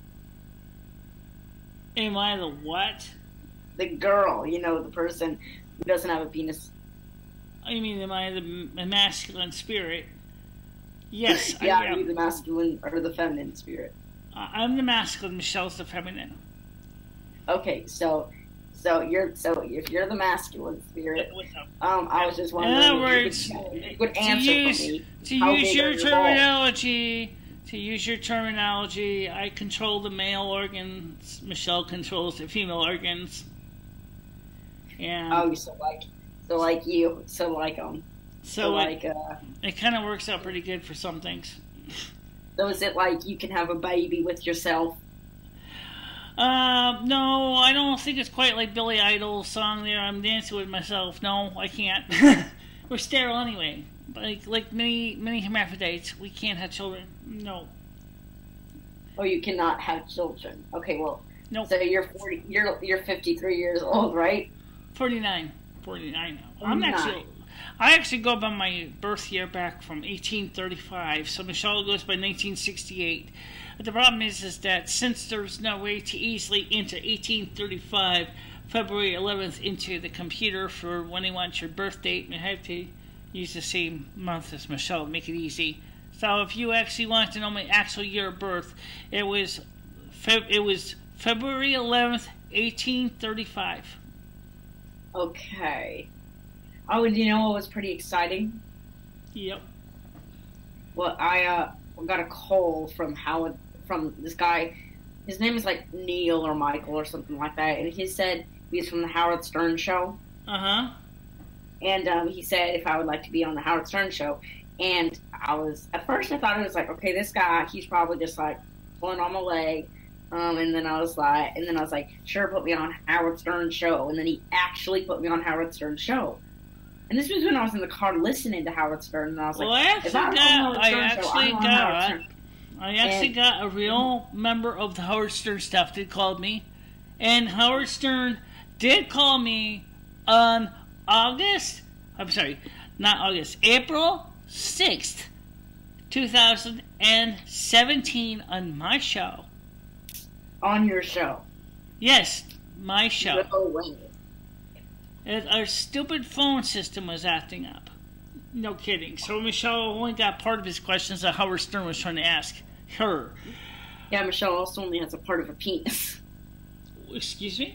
Am I the what? The girl, you know, the person who doesn't have a penis. I mean, am I the m- masculine spirit? Yes, Yeah, I are am. you the masculine or the feminine spirit? I- I'm the masculine, Michelle's the feminine. Okay, so so you're so if you're the masculine spirit, What's up? um, I was just In wondering other if words, you could, if you could to answer use, for me. to how use big your are your balls? terminology, to use your terminology, I control the male organs. Michelle controls the female organs. And Oh, so like, so like you, so like um, so, so it, like uh, it kind of works out pretty good for some things. so is it like you can have a baby with yourself? Uh, no, I don't think it's quite like Billy Idol's song there. I'm dancing with myself. No, I can't. We're sterile anyway. Like like many many hermaphrodites, we can't have children. No, Oh, you cannot have children. Okay, well, nope. so you're forty, you're you're fifty-three years old, right? forty-nine. forty-nine now. I'm forty-nine. actually, I actually go by my birth year back from eighteen thirty-five, so Michelle goes by nineteen sixty-eight. But the problem is, is that since there's no way to easily enter eighteen thirty-five, February eleventh, into the computer for when they want your birth date, you have to use the same month as Michelle to make it easy. So if you actually want to know my actual year of birth, it was Feb- it was February eleventh, eighteen thirty-five. Okay. Oh, and you know what was pretty exciting? Yep. Well, I uh got a call from Howard, from this guy. His name is like Neil or Michael or something like that, and he said he's from the Howard Stern show. Uh huh. And um, he said if I would like to be on the Howard Stern show. And I was, at first I thought it was like, okay, this guy, he's probably just like pulling on my leg. Um, and then I was like, and then I was like, sure, put me on Howard Stern show. And then he actually put me on Howard Stern show. And this was when I was in the car listening to Howard Stern, and I was like, Well, I actually if I'm got, on Howard I Stern show, actually I'm on Howard got, Stern. I actually And- got a real member of the Howard Stern staff that called me, and Howard Stern did call me on August. I'm sorry, not August, April sixth, two thousand seventeen, on my show. On your show. Yes, my show. No way. And our stupid phone system was acting up. No kidding. So Michelle only got part of his questions that Howard Stern was trying to ask her. Yeah, Michelle also only has a part of a penis. Excuse me?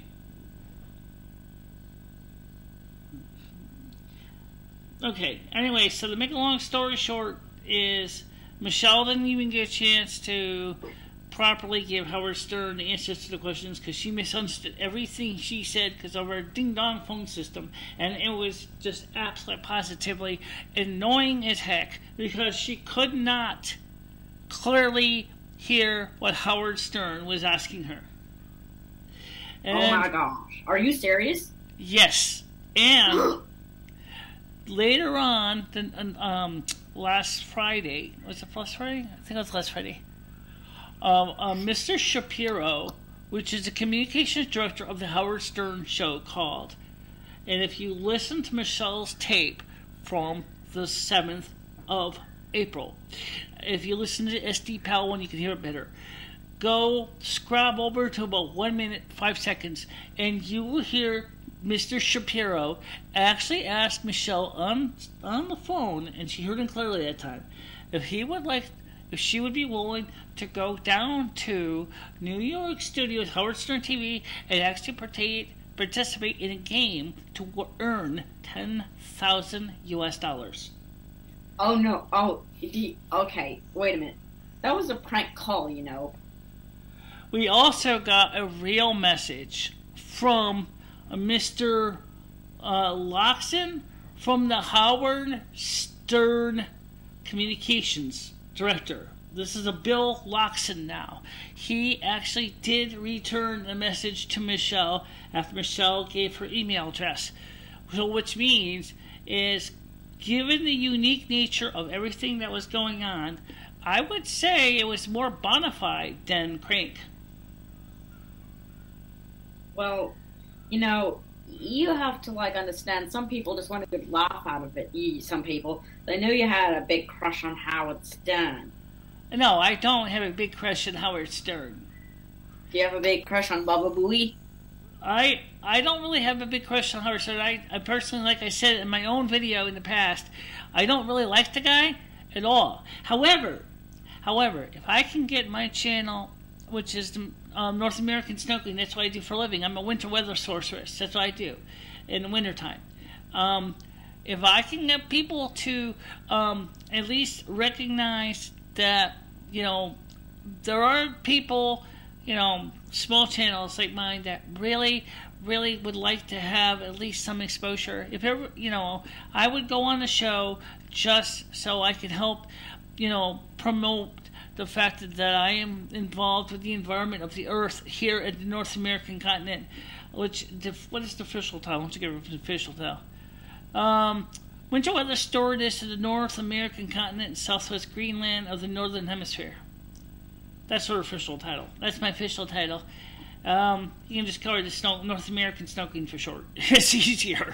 Okay, anyway, so to make a long story short is Michelle didn't even get a chance to properly give Howard Stern the answers to the questions because she misunderstood everything she said because of our ding-dong phone system, and it was just absolutely positively annoying as heck because she could not clearly hear what Howard Stern was asking her. And oh my gosh. Are you serious? yes, and later on, the, um, last Friday, was it last Friday? I think it was last Friday. Um, uh, Mister Shapiro, which is the communications director of the Howard Stern show, called. And if you listen to Michelle's tape from the seventh of April, if you listen to the S D PAL one, you can hear it better. Go scrub over to about one minute, five seconds, and you will hear Mister Shapiro actually ask Michelle on on the phone, and she heard him clearly that time, if he would like, if she would be willing to go down to New York Studios, Howard Stern T V, and actually participate participate in a game to earn ten thousand U S dollars. Oh no. Oh, he- okay. Wait a minute. That was a prank call, you know. We also got a real message from Mister Uh, Loxon from the Howard Stern Communications Director. this is a Bill Loxon now. He actually did return a message to Michele after Michele gave her email address. So which means is, given the unique nature of everything that was going on, I would say it was more bona fide than crank. Well, you know, you have to, like, understand, some people just want a good laugh out of it. You, some people, they knew you had a big crush on Howard Stern. No, I don't have a big crush on Howard Stern. Do you have a big crush on Baba Booey? I I don't really have a big crush on Howard Stern. I, I personally, like I said in my own video in the past, I don't really like the guy at all. However, however, if I can get my channel, which is the um, North American Snorkeling, that's what I do for a living. I'm a winter weather sorceress. That's what I do in the wintertime. Um, if I can get people to um, at least recognize that, you know, there are people, you know, small channels like mine that really, really would like to have at least some exposure. If ever, you know, I would go on the show just so I could help, you know, promote the fact that I am involved with the environment of the Earth here at the North American continent. Which, the, what is the official title? Let's get rid of the official title. Um, Winter weather stewardess of the North American continent and Southwest Greenland of the Northern Hemisphere. That's her official title. That's my official title. Um, you can just call her the Snow, North American Snorkeling for short. It's easier.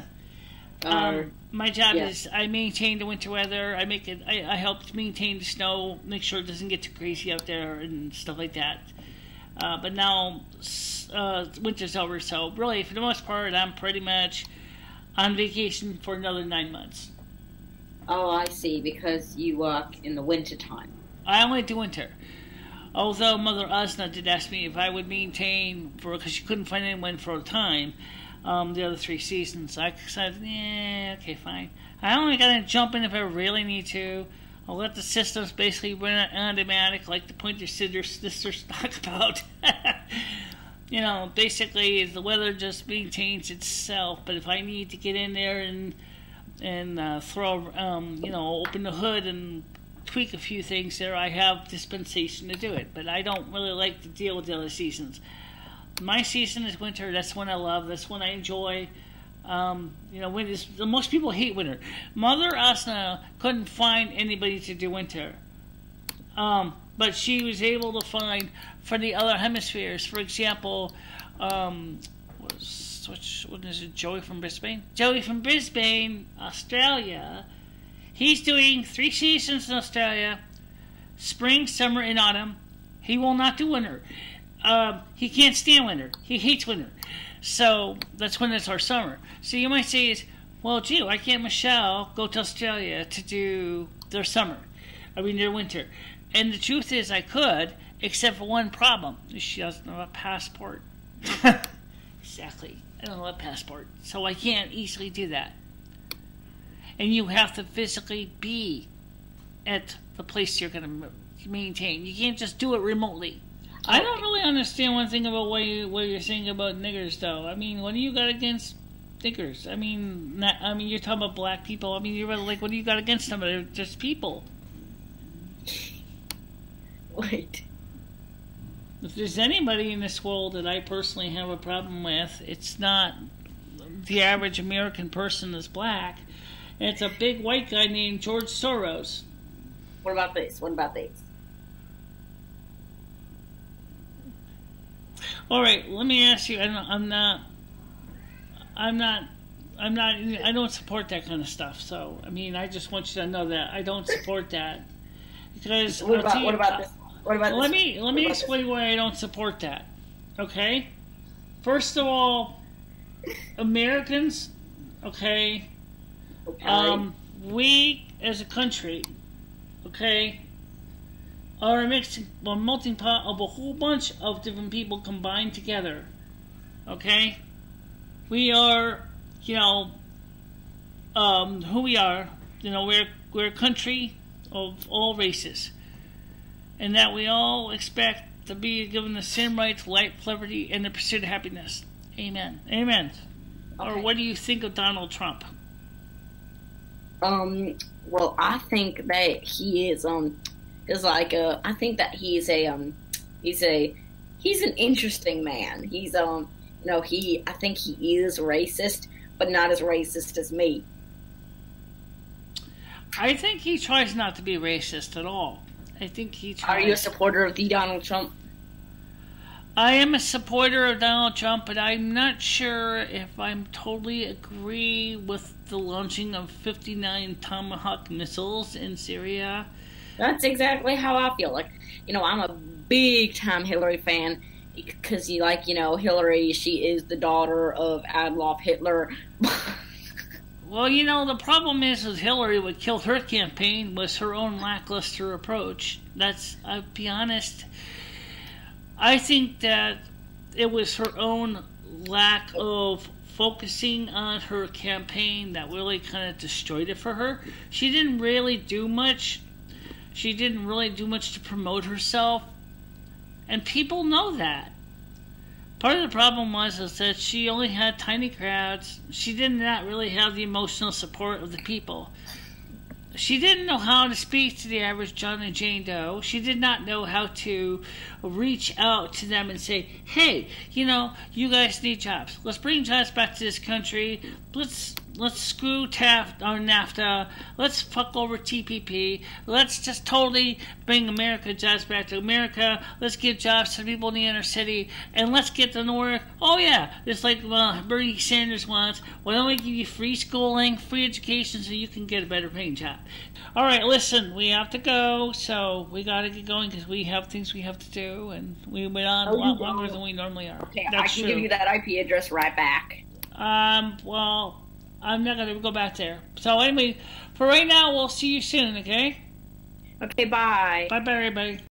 um, my job yeah. is I maintain the winter weather. I make it. I, I help maintain the snow, make sure it doesn't get too crazy out there and stuff like that. Uh, but now uh, winter's over, so really, for the most part, I'm pretty much on vacation for another nine months. Oh, I see. Because you work in the winter time. I only do winter. Although Mother Asna did ask me if I would maintain, for because she couldn't find anyone for a time, um, the other three seasons. I said, yeah, okay, fine. I only gotta jump in if I really need to. I'll let the systems basically run it automatic, like the Pointer Sisters talk about. You know, basically the weather just maintains itself. But if I need to get in there and and uh, throw, um, you know, open the hood and tweak a few things there, I have dispensation to do it. But I don't really like to deal with the other seasons. My season is winter. That's one I love. That's one I enjoy. Um, you know, winter is, most people hate winter. Mother Asna couldn't find anybody to do winter. Um, but she was able to find for the other hemispheres. For example, um, was, which, what is it, Joey from Brisbane? Joey from Brisbane, Australia. He's doing three seasons in Australia, spring, summer, and autumn. He will not do winter. Uh, he can't stand winter. He hates winter. So that's when it's our summer. So you might say, is, well, gee, why can't Michele go to Australia to do their summer? I mean, their winter. And the truth is I could, except for one problem. She doesn't have a passport. Exactly. I don't have a passport. So I can't easily do that. And you have to physically be at the place you're going to maintain. You can't just do it remotely. I don't really understand one thing about what, you, what you're saying about niggers, though. I mean, what do you got against niggers? I mean, not, I mean, you're talking about black people. I mean, you're really like, what do you got against them? They're just people. Wait. If there's anybody in this world that I personally have a problem with, it's not the average American person that's black. It's a big white guy named George Soros. What about this? What about this? All right, let me ask you. I'm not, I'm not. I'm not. I'm not. I don't support that kind of stuff. So, I mean, I just want you to know that I don't support that because. What about you, what about this? What about let this? me let me explain this? Why I don't support that. Okay. First of all, Americans. Okay. Okay. Um, we as a country. Okay. Are a mixing, a melting pot of a whole bunch of different people combined together. Okay? We are, you know, um, who we are. You know, we're, we're a country of all races. And that we all expect to be given the same rights, life, liberty, and the pursuit of happiness. Amen. Amen. Okay. Or what do you think of Donald Trump? Um, well, I think that he is, um... is like a. I think that he's a um, he's a he's an interesting man. He's um, you know, he. I think he is racist, but not as racist as me. I think he tries not to be racist at all. I think he tries... Are you a supporter of the Donald Trump? I am a supporter of Donald Trump, but I'm not sure if I'm totally agree with the launching of fifty-nine Tomahawk missiles in Syria. That's exactly how I feel. Like, you know, I'm a big-time Hillary fan because, you like, you know, Hillary, she is the daughter of Adolf Hitler. Well, you know, the problem is with Hillary, what killed her campaign was her own lackluster approach. That's, I'll be honest, I think that it was her own lack of focusing on her campaign that really kind of destroyed it for her. She didn't really do much. She didn't really do much to promote herself. And people know that. Part of the problem was is that she only had tiny crowds. She did not really have the emotional support of the people. She didn't know how to speak to the average John and Jane Doe. She did not know how to reach out to them and say, hey, you know, you guys need jobs. Let's bring jobs back to this country. Let's let's screw Taft or NAFTA. Let's fuck over T P P. Let's just totally bring America jobs back to America. Let's give jobs to people in the inner city. And let's get them to work. Oh, yeah, just like well, Bernie Sanders wants. Why don't we give you free schooling, free education so you can get a better paying job? All right, listen, we have to go. So we got to get going because we have things we have to do. And we went on a lot longer than we normally are. Okay, That's I can true. give you that I P address right back. Um, well... I'm not going to go back there. So anyway, for right now, we'll see you soon, okay? Okay, bye. Bye-bye, everybody.